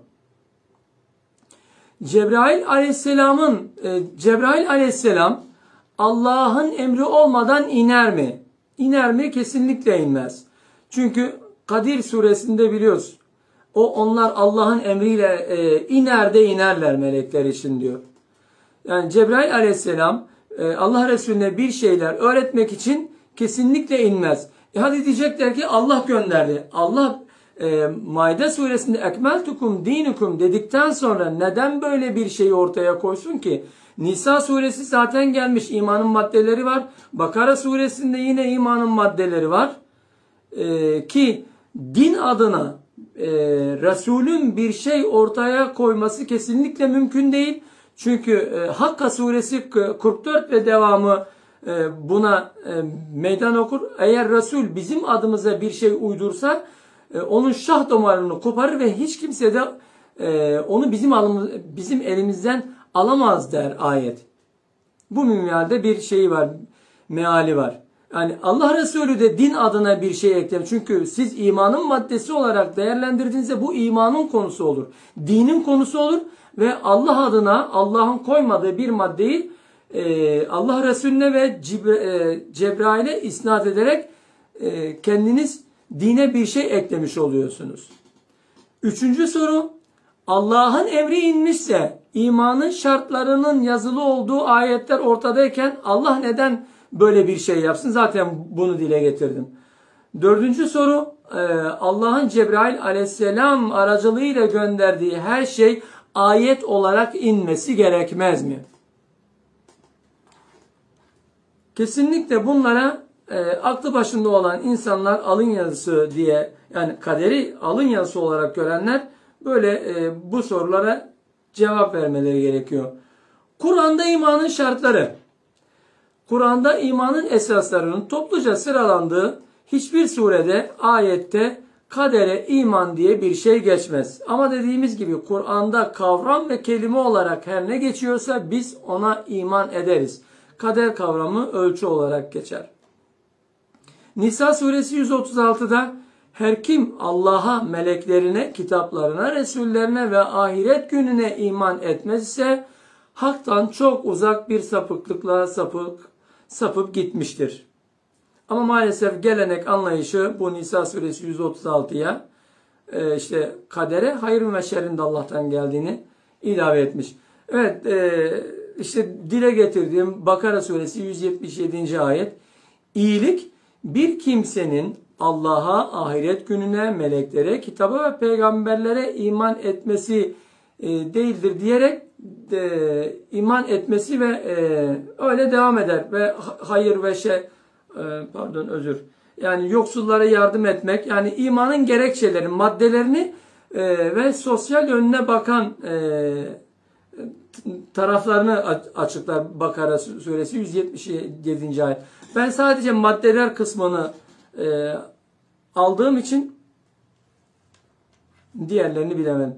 Cebrail aleyhisselam Allah'ın emri olmadan iner mi? İner mi? Kesinlikle inmez. Çünkü Kadir suresinde biliyoruz. Onlar Allah'ın emriyle iner de inerler melekler için diyor. Yani Cebrail aleyhisselam Allah Resulüne bir şeyler öğretmek için kesinlikle inmez. Hadi diyecekler ki Allah gönderdi. Allah Maide suresinde ekmeltukum dinukum dedikten sonra neden böyle bir şeyi ortaya koysun ki? Nisa suresi zaten gelmiş, imanın maddeleri var. Bakara suresinde yine imanın maddeleri var. Ki din adına Resulün bir şey ortaya koyması kesinlikle mümkün değil. Çünkü Hakka suresi 44 ve devamı buna meydan okur. Eğer Resul bizim adımıza bir şey uydursa onun şah damarını koparır ve hiç kimse de onu bizim elimizden alamaz der ayet. Bu minvalde bir şey var, meali var. Yani Allah Resulü de din adına bir şey ekler. Çünkü siz imanın maddesi olarak değerlendirdiğinizde bu imanın konusu olur. Dinin konusu olur ve Allah adına Allah'ın koymadığı bir maddeyi Allah Resulüne ve Cebrail'e isnat ederek kendiniz dine bir şey eklemiş oluyorsunuz. Üçüncü soru, Allah'ın emri inmişse imanın şartlarının yazılı olduğu ayetler ortadayken Allah neden böyle bir şey yapsın? Zaten bunu dile getirdim. Dördüncü soru, Allah'ın Cebrail aleyhisselam aracılığıyla gönderdiği her şey ayet olarak inmesi gerekmez mi? Kesinlikle bunlara aklı başında olan insanlar alın yazısı diye, yani kaderi alın yazısı olarak görenler böyle bu sorulara cevap vermeleri gerekiyor. Kur'an'da imanın şartları. Kur'an'da imanın esaslarının topluca sıralandığı hiçbir surede, ayette kadere iman diye bir şey geçmez. Ama dediğimiz gibi Kur'an'da kavram ve kelime olarak her ne geçiyorsa biz ona iman ederiz. Kader kavramı ölçü olarak geçer. Nisa suresi 136'da her kim Allah'a, meleklerine, kitaplarına, resullerine ve ahiret gününe iman etmezse haktan çok uzak bir sapıklıkla sapıp gitmiştir. Ama maalesef gelenek anlayışı bu Nisa suresi 136'ya işte kadere hayrın ve şerrin de Allah'tan geldiğini ilave etmiş. Evet, işte dile getirdiğim Bakara suresi 177. ayet, iyilik bir kimsenin Allah'a, ahiret gününe, meleklere, kitaba ve peygamberlere iman etmesi değildir diyerek iman etmesi ve öyle devam eder ve hayır ve yani yoksullara yardım etmek, yani imanın gerekçelerini, maddelerini ve sosyal yönüne bakan taraflarını açıklar Bakara suresi 177. ayet. Ben sadece maddeler kısmını aldığım için diğerlerini bilemem.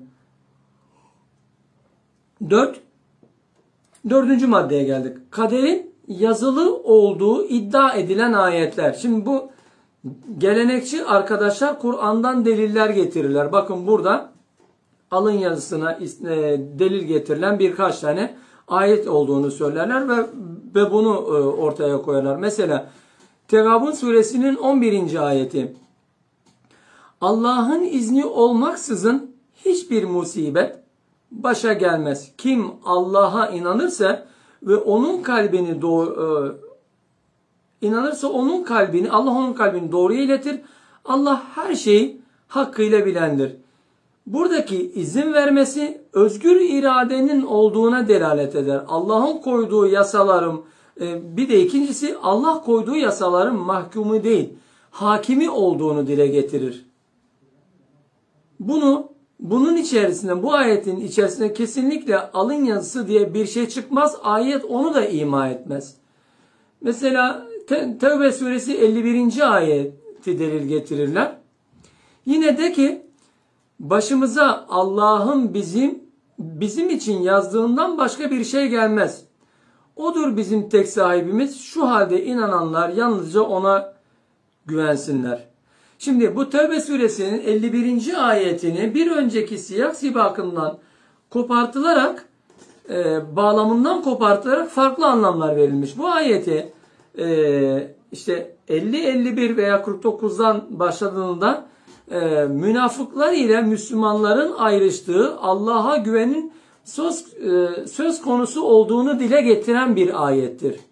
Dördüncü maddeye geldik. Kaderin yazılı olduğu iddia edilen ayetler. Şimdi bu gelenekçi arkadaşlar Kur'an'dan deliller getirirler. Bakın burada alın yazısına delil getirilen birkaç tane ayet olduğunu söylerler ve bunu ortaya koyarlar. Mesela Tegabun suresinin 11. ayeti. Allah'ın izni olmaksızın hiçbir musibet başa gelmez. Kim Allah'a inanırsa ve onun kalbini Allah onun kalbini doğruya iletir. Allah her şeyi hakkıyla bilendir. Buradaki izin vermesi özgür iradenin olduğuna delalet eder. Allah'ın koyduğu yasaların bir de ikincisi Allah koyduğu yasaların mahkumu değil, hakimi olduğunu dile getirir. Bunun içerisinde, bu ayetin içerisinde kesinlikle alın yazısı diye bir şey çıkmaz. Ayet onu da ima etmez. Mesela Tevbe suresi 51. ayeti delil getirirler. Yine de ki başımıza Allah'ın bizim için yazdığından başka bir şey gelmez. Odur bizim tek sahibimiz. Şu halde inananlar yalnızca ona güvensinler. Şimdi bu Tevbe suresinin 51. ayetini bir önceki siyak sibakından kopartılarak, bağlamından kopartılarak farklı anlamlar verilmiş. Bu ayeti işte 50, 51 veya 49'dan başladığında münafıklar ile Müslümanların ayrıştığı, Allah'a güvenin söz konusu olduğunu dile getiren bir ayettir.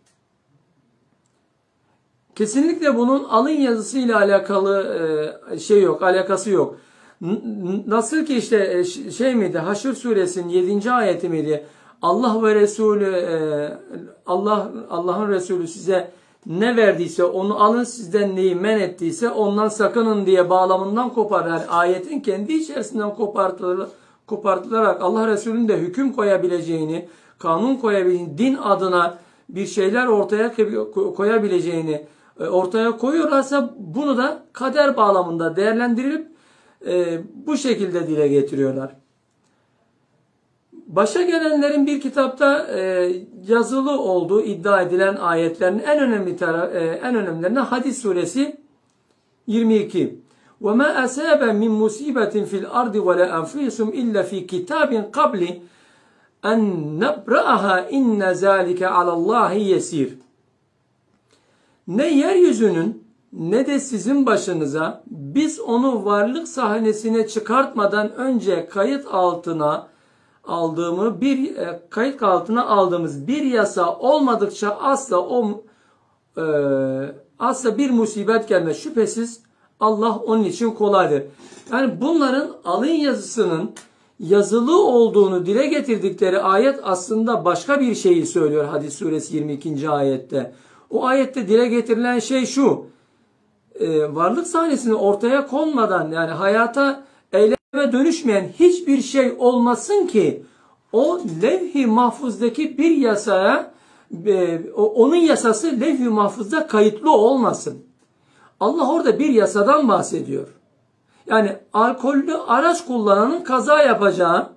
Kesinlikle bunun alın yazısıyla alakalı alakası yok. Nasıl ki işte Haşr suresinin 7. ayeti miydi? Allah ve Resulü Allah'ın Resulü size ne verdiyse onu alın, sizden neyi men ettiyse ondan sakının diye bağlamından kopar. Yani ayetin kendi içerisinden kopartılarak Allah Resulü'nün de hüküm koyabileceğini, kanun koyabileceğini, din adına bir şeyler ortaya koyabileceğini ortaya koyuyorlarsa bunu da kader bağlamında değerlendirilip bu şekilde dile getiriyorlar. Başa gelenlerin bir kitapta yazılı olduğu iddia edilen ayetlerin en önemlilerinden Hadis suresi 22. وَمَا أَسَابَ مِنْ مُصِيبَةٍ فِي الْأَرْضِ وَلَا أَنْفُسِكُمْ إِلَّا فِي كِتَابٍ قَبْلِ أَنْ نَبْرَأَهَا اِنَّ ذَٰلِكَ عَلَى اللّٰهِ يَسِيرٌ. Ne yeryüzünün ne de sizin başınıza biz onu varlık sahnesine çıkartmadan önce kayıt altına aldığımız bir yasa olmadıkça asla bir musibet gelmez. Şüphesiz Allah onun için kolaydır. Yani bunların alın yazısının yazılı olduğunu dile getirdikleri ayet aslında başka bir şeyi söylüyor Hadis suresi 22. ayette. O ayette dile getirilen şey şu: varlık sahnesini ortaya konmadan, yani hayata eyleme dönüşmeyen hiçbir şey olmasın ki o levh-i mahfuzdaki bir yasaya, onun yasası levh-i mahfuzda kayıtlı olmasın. Allah orada bir yasadan bahsediyor. Yani alkollü araç kullananın kaza yapacağı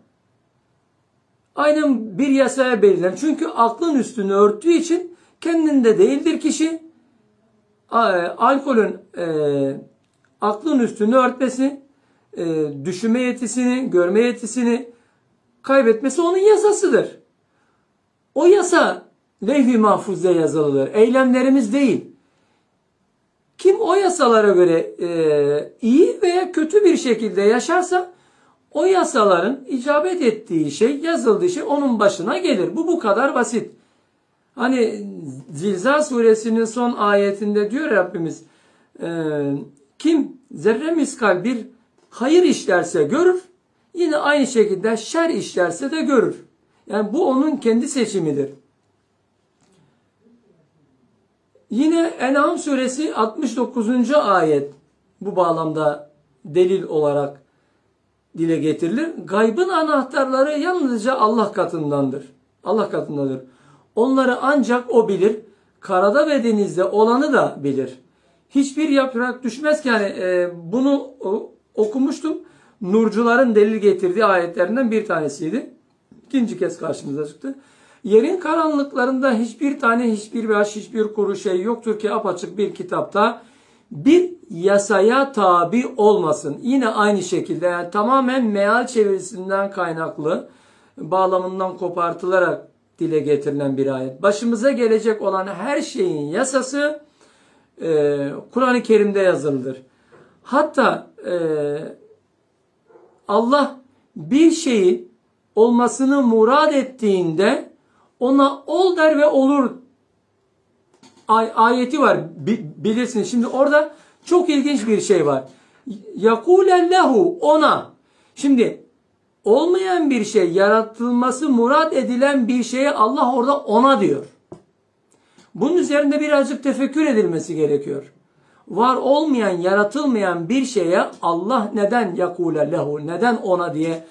aynen bir yasaya belirlen. Çünkü aklın üstünü örttüğü için kendinde değildir kişi. Alkolün aklın üstünü örtmesi, düşünme yetisini, görme yetisini kaybetmesi onun yasasıdır. O yasa levh-i mahfuzda yazılıdır. Eylemlerimiz değil. Kim o yasalara göre iyi veya kötü bir şekilde yaşarsa o yasaların icabet ettiği şey, yazıldığı şey onun başına gelir. Bu kadar basit. Hani Zilzal suresinin son ayetinde diyor Rabbimiz, kim zerre miskal bir hayır işlerse görür, yine aynı şekilde şer işlerse de görür. Yani bu onun kendi seçimidir. Yine En'am suresi 69. ayet bu bağlamda delil olarak dile getirilir. Gaybın anahtarları yalnızca Allah katındandır. Allah katındadır. Onları ancak o bilir. Karada ve denizde olanı da bilir. Hiçbir yaprak düşmez ki, yani bunu okumuştum. Nurcuların delil getirdiği ayetlerinden bir tanesiydi. İkinci kez karşımıza çıktı. Yerin karanlıklarında hiçbir baş, hiçbir kuru şey yoktur ki apaçık bir kitapta bir yasaya tabi olmasın. Yine aynı şekilde, yani tamamen meal çevirisinden kaynaklı, bağlamından kopartılarak dile getirilen bir ayet. Başımıza gelecek olan her şeyin yasası Kur'an-ı Kerim'de yazılıdır. Hatta Allah bir şeyin olmasını murad ettiğinde ona ol der ve olur ayeti var. Bilirsiniz. Şimdi orada çok ilginç bir şey var. Yakulellehu, ona. Şimdi olmayan bir şey, yaratılması murad edilen bir şeye Allah orada ona diyor. Bunun üzerinde birazcık tefekkür edilmesi gerekiyor. Var olmayan, yaratılmayan bir şeye Allah neden yakulellehu, neden ona diye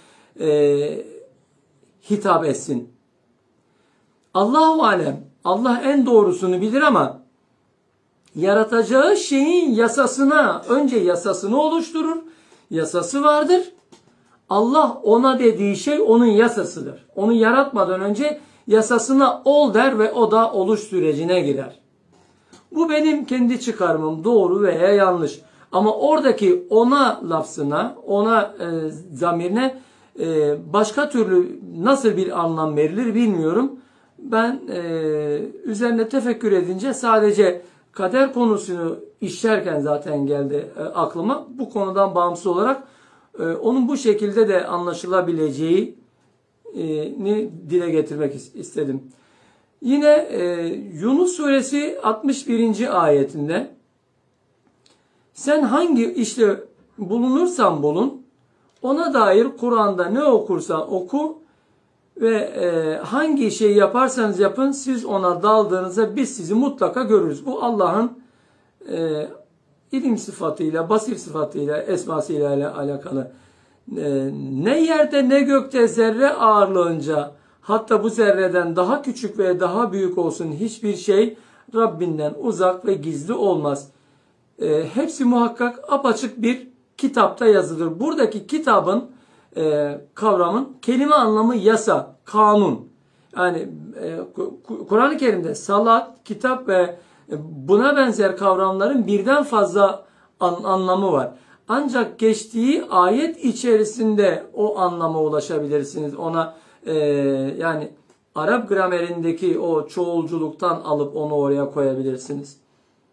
hitap etsin? Allahu alem, Allah en doğrusunu bilir ama yaratacağı şeyin önce yasasını oluşturur. Yasası vardır. Allah ona dediği şey onun yasasıdır. Onu yaratmadan önce yasasına ol der ve o da oluş sürecine girer. Bu benim kendi çıkarımım, doğru veya yanlış. Ama oradaki ona lafzına, ona zamirine başka türlü nasıl bir anlam verilir bilmiyorum. Ben üzerine tefekkür edince sadece kader konusunu işlerken zaten geldi aklıma. Bu konudan bağımsız olarak onun bu şekilde de anlaşılabileceğini dile getirmek istedim. Yine Yunus suresi 61. ayetinde sen hangi işte bulunursan bulun, ona dair Kur'an'da ne okursan oku ve hangi şeyi yaparsanız yapın, siz ona daldığınızda biz sizi mutlaka görürüz. Bu Allah'ın ilim sıfatıyla, basir sıfatıyla, esmasıyla alakalı. Ne yerde ne gökte zerre ağırlığınca, hatta bu zerreden daha küçük ve daha büyük olsun hiçbir şey Rabbinden uzak ve gizli olmaz. Hepsi muhakkak apaçık bir kitapta yazılır. Buradaki kitabın kavramın kelime anlamı yasa, kanun. Yani Kur'an-ı Kerim'de salat, kitap ve buna benzer kavramların birden fazla anlamı var. Ancak geçtiği ayet içerisinde o anlama ulaşabilirsiniz. Ona yani Arap gramerindeki o çoğulculuktan alıp onu oraya koyabilirsiniz.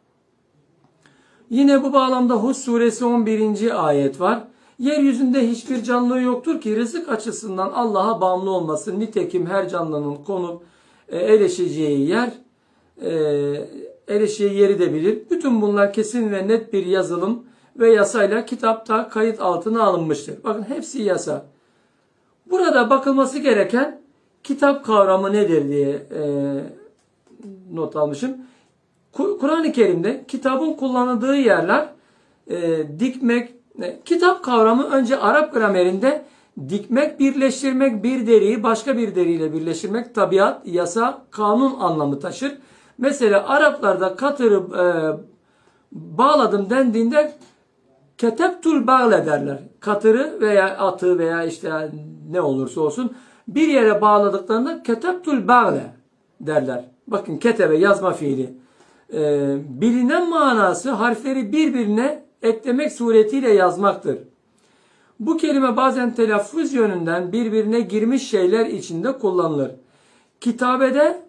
Yine bu bağlamda Hud suresi 11. ayet var. Yeryüzünde hiçbir canlı yoktur ki rızık açısından Allah'a bağımlı olmasın. Nitekim her canlının konup erişeceği yer, erişeceği yeri de bilir. Bütün bunlar kesin ve net bir yazılım ve yasayla kitapta kayıt altına alınmıştır. Bakın hepsi yasa. Burada bakılması gereken kitap kavramı nedir diye not almışım. Kur'an-ı Kerim'de kitabın kullanıldığı yerler dikmek, kitap kavramı önce Arap gramerinde dikmek, birleştirmek, bir deriyi başka bir deriyle birleştirmek, tabiat, yasa, kanun anlamı taşır. Mesela Araplarda katırı bağladım dendiğinde ketebtul bağle derler. Katırı veya atı veya işte ne olursa olsun bir yere bağladıklarında ketebtul bağle derler. Bakın ketebe yazma fiili. Bilinen manası harfleri birbirine eklemek suretiyle yazmaktır. Bu kelime bazen telaffuz yönünden birbirine girmiş şeyler içinde kullanılır. Kitabede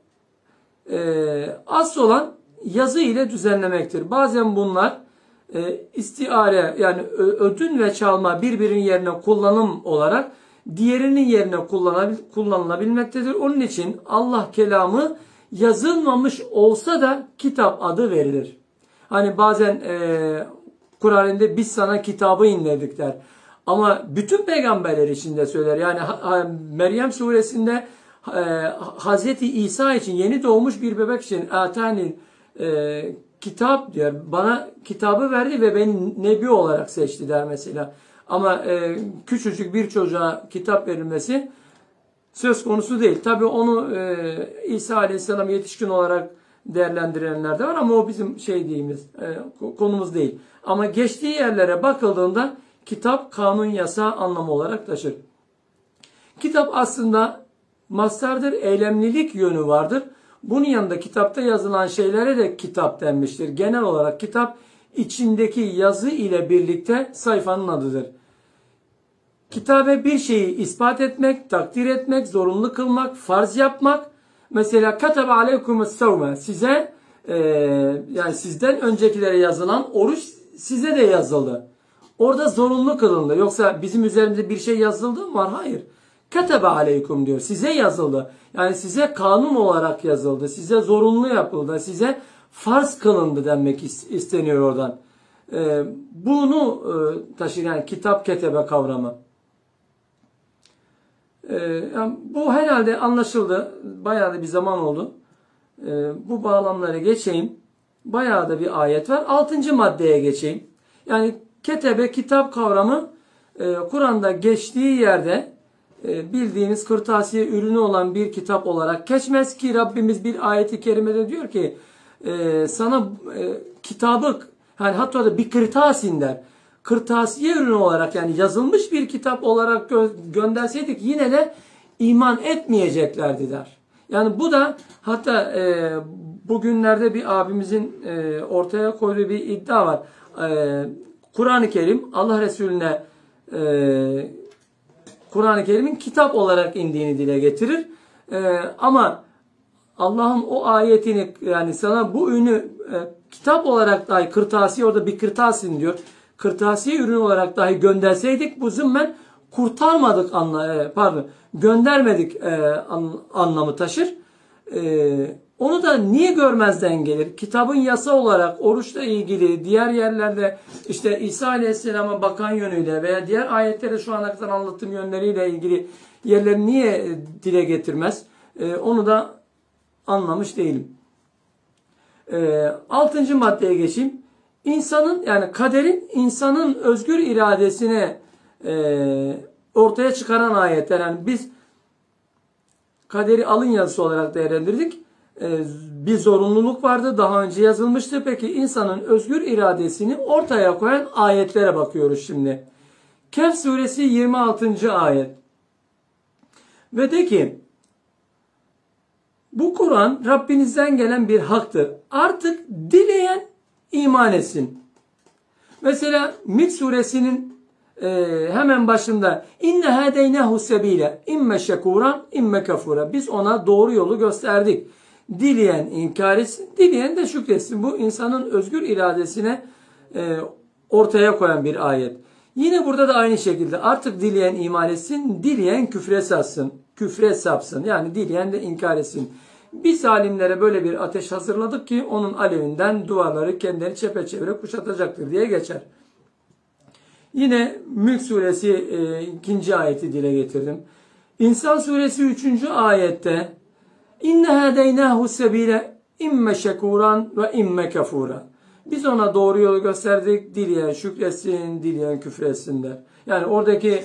asıl olan yazı ile düzenlemektir. Bazen bunlar istiare yani ödün ve çalma birbirinin yerine kullanım olarak diğerinin yerine kullanılabilmektedir. Onun için Allah kelamı yazılmamış olsa da kitap adı verilir. Hani bazen Kur'an'da biz sana kitabı indirdik der. Ama bütün peygamberler için de söyler. Yani Meryem suresinde Hazreti İsa için yeni doğmuş bir bebek için atani kitap diyor. Bana kitabı verdi ve beni nebi olarak seçti der mesela. Ama küçücük bir çocuğa kitap verilmesi söz konusu değil. Tabi onu İsa Aleyhisselam yetişkin olarak değerlendirenler de var ama o bizim konumuz değil. Ama geçtiği yerlere bakıldığında kitap kanun yasa anlamı olarak taşır. Kitap aslında mastardır, eylemlilik yönü vardır. Bunun yanında kitapta yazılan şeylere de kitap denmiştir. Genel olarak kitap içindeki yazı ile birlikte sayfanın adıdır. Kitabe bir şeyi ispat etmek, takdir etmek, zorunlu kılmak, farz yapmak. Mesela katabe aleykumus savme size yani sizden öncekilere yazılan oruç size de yazıldı. Orada zorunlu kılındı. Yoksa bizim üzerimizde bir şey yazıldı mı var? Hayır. Katabe aleykum diyor. Size yazıldı. Yani size kanun olarak yazıldı. Size zorunlu yapıldı. Size farz kılındı demek isteniyor oradan. Bunu taşır yani kitap ketebe kavramı. Yani bu herhalde anlaşıldı. Bayağı da bir zaman oldu. Bu bağlamlara geçeyim. Bayağı da bir ayet var. 6. maddeye geçeyim. Yani ketebe kitap kavramı Kur'an'da geçtiği yerde bildiğimiz kırtasiye ürünü olan bir kitap olarak geçmez ki Rabbimiz bir ayeti kerimede diyor ki sana kitabı yani hatta da bir kırtasin der. Kırtasiye ürünü olarak yani yazılmış bir kitap olarak gönderseydik yine de iman etmeyeceklerdi der. Yani bu da hatta bugünlerde bir abimizin ortaya koyduğu bir iddia var. Kur'an-ı Kerim Allah Resulüne Kur'an-ı Kerim'in kitap olarak indiğini dile getirir. Ama Allah'ın o ayetini, yani sana bu ürünü kitap olarak dahi, kırtasiye, orada bir kırtasin diyor, kırtasiye ürünü olarak dahi gönderseydik bu zımmen kurtarmadık göndermedik anlamı taşır. Onu da niye görmezden gelir? Kitabın yasa olarak oruçla ilgili diğer yerlerde işte İsa Aleyhisselam'a bakan yönüyle veya diğer ayetlere şu ana kadar anlattığım yönleriyle ilgili yerleri niye dile getirmez? Onu da anlamış değilim. 6. maddeye geçeyim. İnsanın, yani kaderin insanın özgür iradesine ortaya çıkaran ayetler. Yani biz kaderi alın yazısı olarak değerlendirdik. Bir zorunluluk vardı. Daha önce yazılmıştı. Peki insanın özgür iradesini ortaya koyan ayetlere bakıyoruz şimdi. Kehf suresi 26. ayet. Ve de ki bu Kur'an Rabbinizden gelen bir haktır. Artık dileyen iman etsin. Mesela Mülk suresinin hemen başında inne hedeynehu sebile imme şekuran imme kafura. Biz ona doğru yolu gösterdik. Dileyen inkar etsin, dileyen de şükretsin. Bu insanın özgür iradesine ortaya koyan bir ayet. Yine burada da aynı şekilde artık dileyen iman etsin, dileyen küfre sapsın. Küfre sapsın. Yani dileyen de inkar etsin. Biz zalimlere böyle bir ateş hazırladık ki onun alevinden duvarları kendileri çepeçevre kuşatacaktır diye geçer. Yine Mülk suresi 2. ayeti dile getirdim. İnsan suresi 3. ayette İnne hedeynahu sebile imme şekuran ve imme kafura. Biz ona doğru yolu gösterdik. Dileyen şükretsin, dileyen küfretsin der. Yani oradaki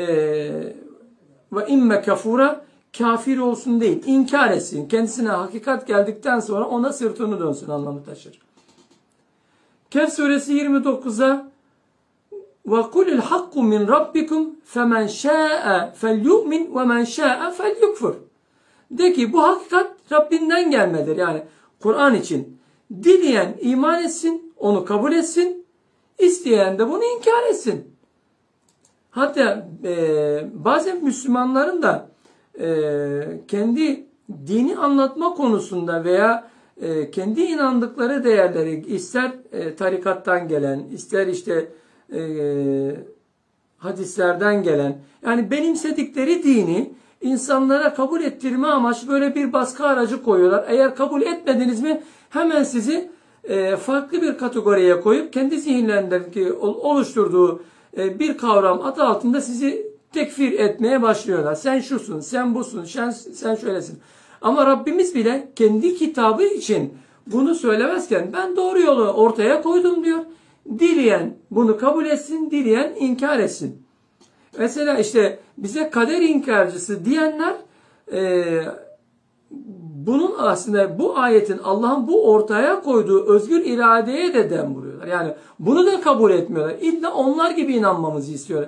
ve imme kafura kafir olsun değil, inkar etsin. Kendisine hakikat geldikten sonra ona sırtını dönsün anlamı taşır. Kehf suresi 29'a وَقُلِ الْحَقُّ مِنْ رَبِّكُمْ فَمَنْ شَاءَ فَلْيُؤْمِنْ وَمَنْ شَاءَ فَلْيُكْفُرْ. De ki bu hakikat Rabbinden gelmedir. Yani Kur'an için dileyen iman etsin, onu kabul etsin, isteyen de bunu inkar etsin. Hatta bazen Müslümanların da kendi dini anlatma konusunda veya kendi inandıkları değerleri ister tarikattan gelen, ister işte hadislerden gelen, yani benimsedikleri dini insanlara kabul ettirme amaçlı böyle bir baskı aracı koyuyorlar. Eğer kabul etmediniz mi hemen sizi farklı bir kategoriye koyup kendi zihinlerindeki oluşturduğu bir kavram adı altında sizi tekfir etmeye başlıyorlar. Sen şusun, sen busun, sen şöylesin. Ama Rabbimiz bile kendi kitabı için bunu söylemezken ben doğru yolu ortaya koydum diyor. Dileyen bunu kabul etsin, dileyen inkar etsin. Mesela işte bize kader inkarcısı diyenler bunun aslında bu ayetin Allah'ın bu ortaya koyduğu özgür iradeye de dem vuruyorlar. Yani bunu da kabul etmiyorlar. İlla onlar gibi inanmamızı istiyorlar.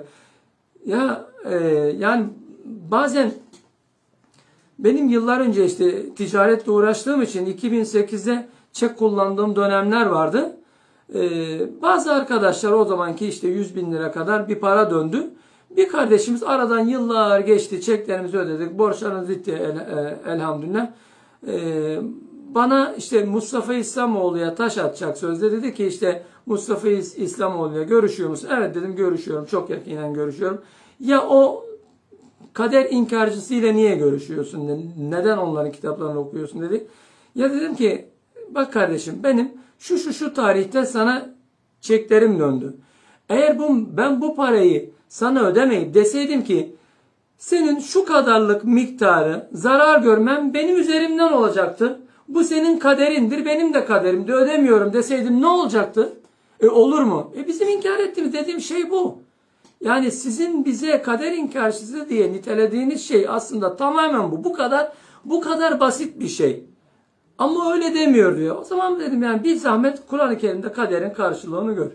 Yani bazen benim yıllar önce işte ticaretle uğraştığım için 2008'de çek kullandığım dönemler vardı. Bazı arkadaşlar o zamanki işte 100.000 lira kadar bir para döndü. Bir kardeşimiz aradan yıllar geçti, çeklerimizi ödedik, borçlarımız bitti elhamdülillah. Bana işte Mustafa İslamoğlu'ya taş atacak sözde, dedi ki işte Mustafa İslamoğlu'ya görüşüyor musun? Evet dedim, görüşüyorum, çok yakinen görüşüyorum. Ya o kader inkarcısıyla niye görüşüyorsun? Neden onların kitaplarını okuyorsun dedi. Ya dedim ki bak kardeşim, benim şu tarihte sana çeklerim döndü. Eğer ben bu parayı sana ödemeyip deseydim ki senin şu kadarlık miktarı zarar görmem benim üzerimden olacaktı. Bu senin kaderindir, benim de kaderimdi, ödemiyorum deseydim ne olacaktı? Olur mu? Bizim inkar ettiğimiz dediğim şey bu. Yani sizin bize kader inkarcısı diye nitelediğiniz şey aslında tamamen bu. Bu kadar basit bir şey. Ama öyle demiyor diyor. O zaman dedim yani bir zahmet Kur'an-ı Kerim'de kaderin karşılığını gör.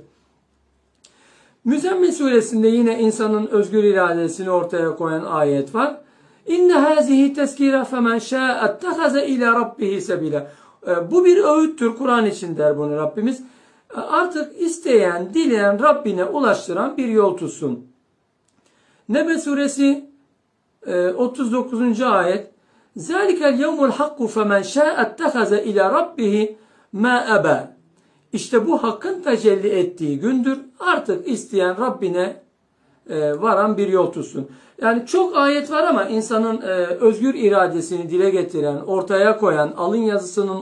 Müzzemmil suresinde yine insanın özgür iradesini ortaya koyan ayet var. İnne hazihi tezkira femen şâ'a ettehaze ila rabbihi sebila. Bu bir öğüttür. Kur'an için der bunu Rabbimiz. Artık isteyen, dileyen Rabbine ulaştıran bir yol tutsun. Nebe suresi 39. ayet. Zalikel yevmul hakku femen şâ'a ettehaze ila rabbihi ma eba. İşte bu hakkın tecelli ettiği gündür. Artık isteyen Rabbine varan bir yol tutsun. Yani çok ayet var ama insanın özgür iradesini dile getiren, ortaya koyan, alın yazısının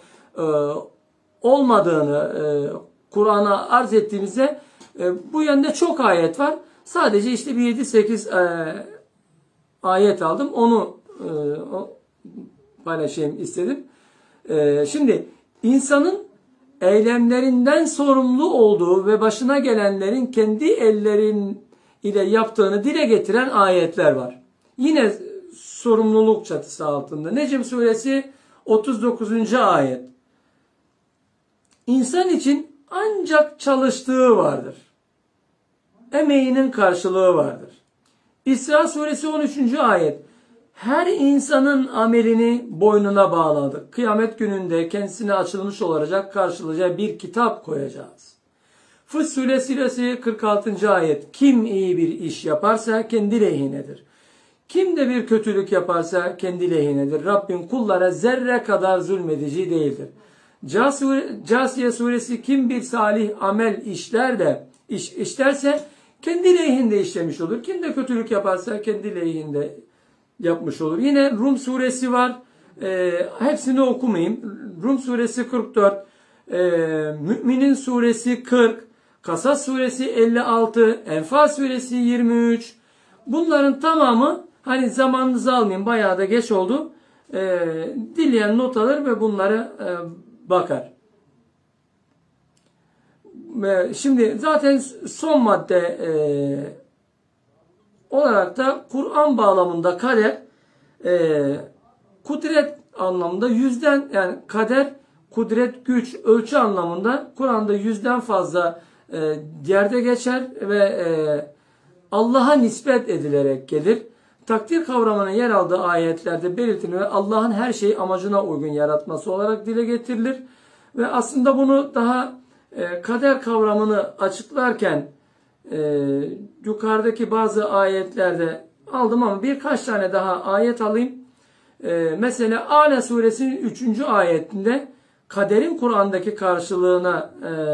olmadığını Kur'an'a arz ettiğimizde bu yönde çok ayet var. Sadece işte bir 7-8 ayet aldım. Onu paylaşayım istedim. Şimdi insanın eylemlerinden sorumlu olduğu ve başına gelenlerin kendi ellerin ile yaptığını dile getiren ayetler var. Yine sorumluluk çatısı altında. Necm suresi 39. ayet. İnsan için ancak çalıştığı vardır. Emeğinin karşılığı vardır. İsra suresi 13. ayet. Her insanın amelini boynuna bağladık. Kıyamet gününde kendisine açılmış olacak karşılayacağı bir kitap koyacağız. Fıs suresi 46. ayet. Kim iyi bir iş yaparsa kendi lehinedir. Kim de bir kötülük yaparsa kendi lehinedir. Rabbin kullara zerre kadar zulmedici değildir. Câsiye suresi kim bir salih amel işlerse kendi lehinde işlemiş olur. Kim de kötülük yaparsa kendi lehinde yapmış olur. Yine Rum suresi var. Hepsini okumayayım. Rum suresi 44, Müminin suresi 40, Kasas suresi 56, Enfal suresi 23. Bunların tamamı hani zamanınızı almayayım. Bayağı da geç oldu. Dileyen not alır ve bunları bakar. Şimdi zaten son madde olarak da Kur'an bağlamında kader kudret anlamında yüzden yani kader kudret güç ölçü anlamında Kur'an'da yüzden fazla yerde geçer ve Allah'a nispet edilerek gelir. Takdir kavramının yer aldığı ayetlerde belirtilir ve Allah'ın her şeyi amacına uygun yaratması olarak dile getirilir. Ve aslında bunu daha kader kavramını açıklarken yukarıdaki bazı ayetlerde aldım ama birkaç tane daha ayet alayım. Mesela Ala suresinin 3. ayetinde kaderin Kur'an'daki karşılığına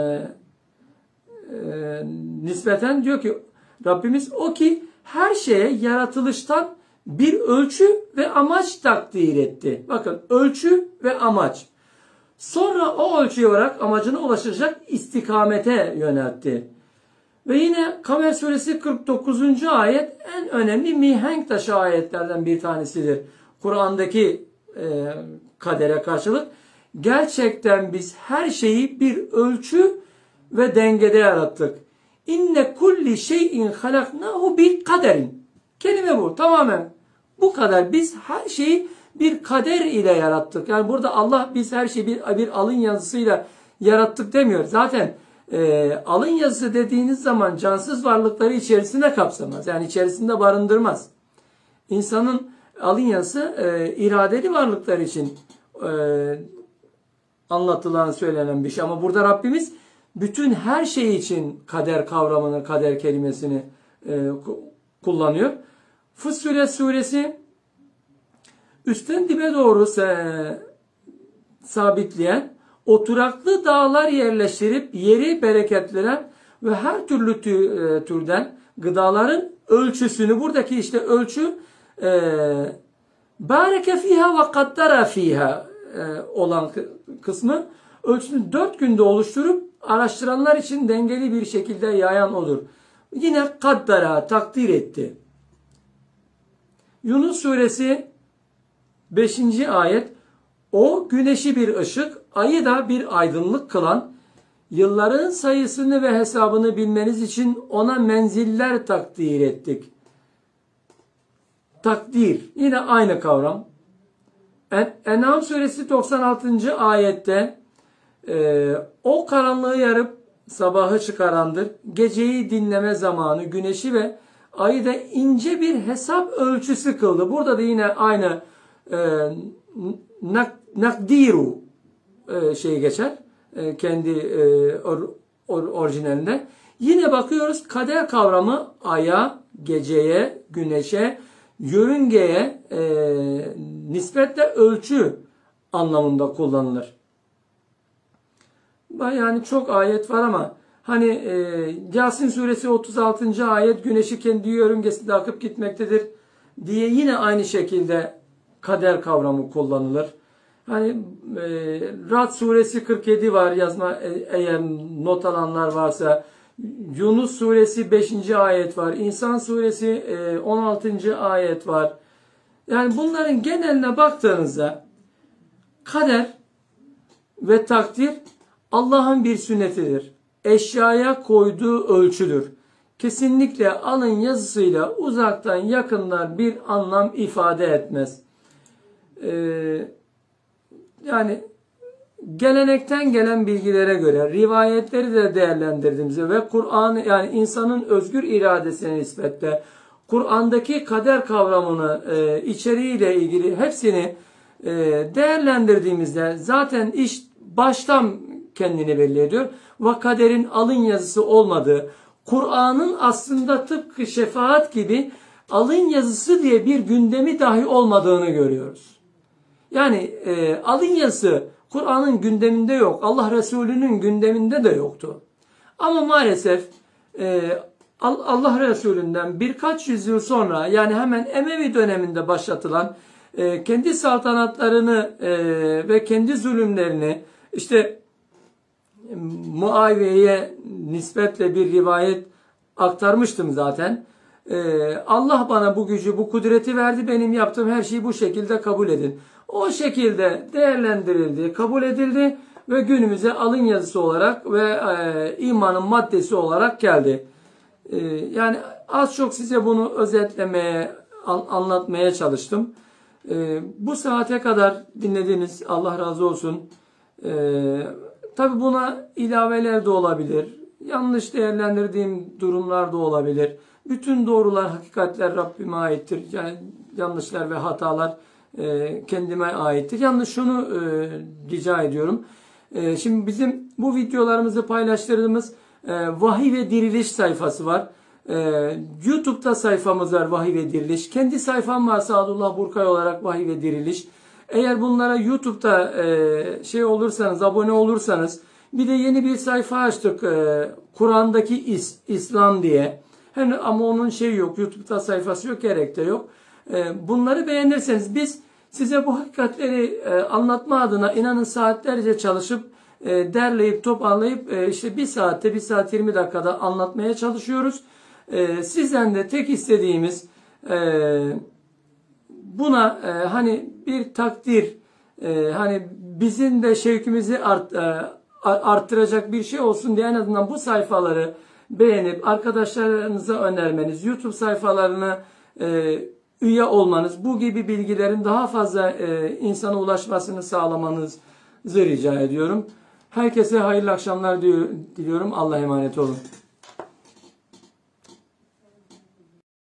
nispeten diyor ki Rabbimiz o ki her şeye yaratılıştan bir ölçü ve amaç takdir etti. Bakın ölçü ve amaç. Sonra o ölçüye olarak amacına ulaşacak istikamete yöneltti. Ve yine Kamer suresi 49. ayet en önemli mihenk taşı ayetlerden bir tanesidir. Kur'an'daki kadere karşılık. Gerçekten biz her şeyi bir ölçü ve dengede yarattık. İnne kulli şeyin halaknahu bir kaderin. Kelime bu. Tamamen bu kadar. Biz her şeyi bir kader ile yarattık. Yani burada Allah biz her şeyi bir alın yazısıyla yarattık demiyor. Zaten alın yazısı dediğiniz zaman cansız varlıkları içerisine kapsamaz. Yani içerisinde barındırmaz. İnsanın alın yazısı iradeli varlıklar için anlatılan, söylenen bir şey. Ama burada Rabbimiz bütün her şey için kader kavramını, kader kelimesini kullanıyor. Fussilet suresi üstten dibe doğru sabitleyen, oturaklı dağlar yerleştirip yeri bereketleyen ve her türlü türden gıdaların ölçüsünü, buradaki işte ölçü bareke fiha ve kaddara fiha olan kısmı ölçünü 4 günde oluşturup araştıranlar için dengeli bir şekilde yayan odur. Yine kaddara takdir etti. Yunus suresi 5. ayet o güneşi bir ışık, ayı da bir aydınlık kılan, yılların sayısını ve hesabını bilmeniz için ona menziller takdir ettik. Takdir yine aynı kavram. En'am suresi 96. ayette o karanlığı yarıp sabahı çıkarandır. Geceyi dinleme zamanı, güneşi ve ayı da ince bir hesap ölçüsü kıldı. Burada da yine aynı nakdiru şey geçer. Kendi orijinalinde. Yine bakıyoruz kader kavramı aya, geceye, güneşe, yörüngeye nispetle ölçü anlamında kullanılır. Yani çok ayet var ama hani Yasin suresi 36. ayet güneşi kendi yörüngesinde akıp gitmektedir diye yine aynı şekilde kader kavramı kullanılır. Hani Ra'd suresi 47 var yazma eğer not alanlar varsa. Yunus suresi 5. ayet var. İnsan suresi 16. ayet var. Yani bunların geneline baktığınızda kader ve takdir Allah'ın bir sünnetidir. Eşyaya koyduğu ölçüdür. Kesinlikle alın yazısıyla uzaktan yakından bir anlam ifade etmez. Yani gelenekten gelen bilgilere göre rivayetleri de değerlendirdiğimizde ve Kur'an yani insanın özgür iradesine nispetle Kur'an'daki kader kavramını içeriğiyle ilgili hepsini değerlendirdiğimizde zaten iş baştan kendini belli ediyor. Ve kaderin alın yazısı olmadığı, Kur'an'ın aslında tıpkı şefaat gibi alın yazısı diye bir gündemi dahi olmadığını görüyoruz. Yani alın yazısı Kur'an'ın gündeminde yok. Allah Resulü'nün gündeminde de yoktu. Ama maalesef Allah Resulü'nden birkaç yüzyıl sonra yani hemen Emevi döneminde başlatılan kendi saltanatlarını ve kendi zulümlerini işte Muaviye'ye nispetle bir rivayet aktarmıştım zaten. Allah bana bu gücü, bu kudreti verdi. Benim yaptığım her şeyi bu şekilde kabul edin. O şekilde değerlendirildi, kabul edildi ve günümüze alın yazısı olarak ve imanın maddesi olarak geldi. Yani az çok size bunu özetlemeye, anlatmaya çalıştım. Bu saate kadar dinlediniz. Allah razı olsun. Tabii buna ilaveler de olabilir. Yanlış değerlendirdiğim durumlar da olabilir. Bütün doğrular, hakikatler Rabbime aittir. Yani yanlışlar ve hatalar kendime aittir. Yalnız şunu rica ediyorum. Şimdi bizim bu videolarımızı paylaştırdığımız Vahiy ve Diriliş sayfası var. YouTube'da sayfamız var Vahiy ve Diriliş. Kendi sayfam var Sadullah Burkay olarak Vahiy ve Diriliş. Eğer bunlara YouTube'da şey olursanız, abone olursanız bir de yeni bir sayfa açtık. Kur'an'daki İslam diye. Ama onun şeyi yok. YouTube'da sayfası yok. Gerek de yok. Bunları beğenirseniz biz size bu hakikatleri anlatma adına inanın saatlerce çalışıp derleyip toparlayıp işte bir saatte 1 saat 20 dakikada anlatmaya çalışıyoruz. Sizden de tek istediğimiz buna hani bir takdir hani bizim de şevkimizi arttıracak bir şey olsun diye en azından bu sayfaları beğenip arkadaşlarınıza önermeniz, YouTube sayfalarına üye olmanız, bu gibi bilgilerin daha fazla insana ulaşmasını sağlamanızı rica ediyorum. Herkese hayırlı akşamlar diliyorum. Allah'a emanet olun.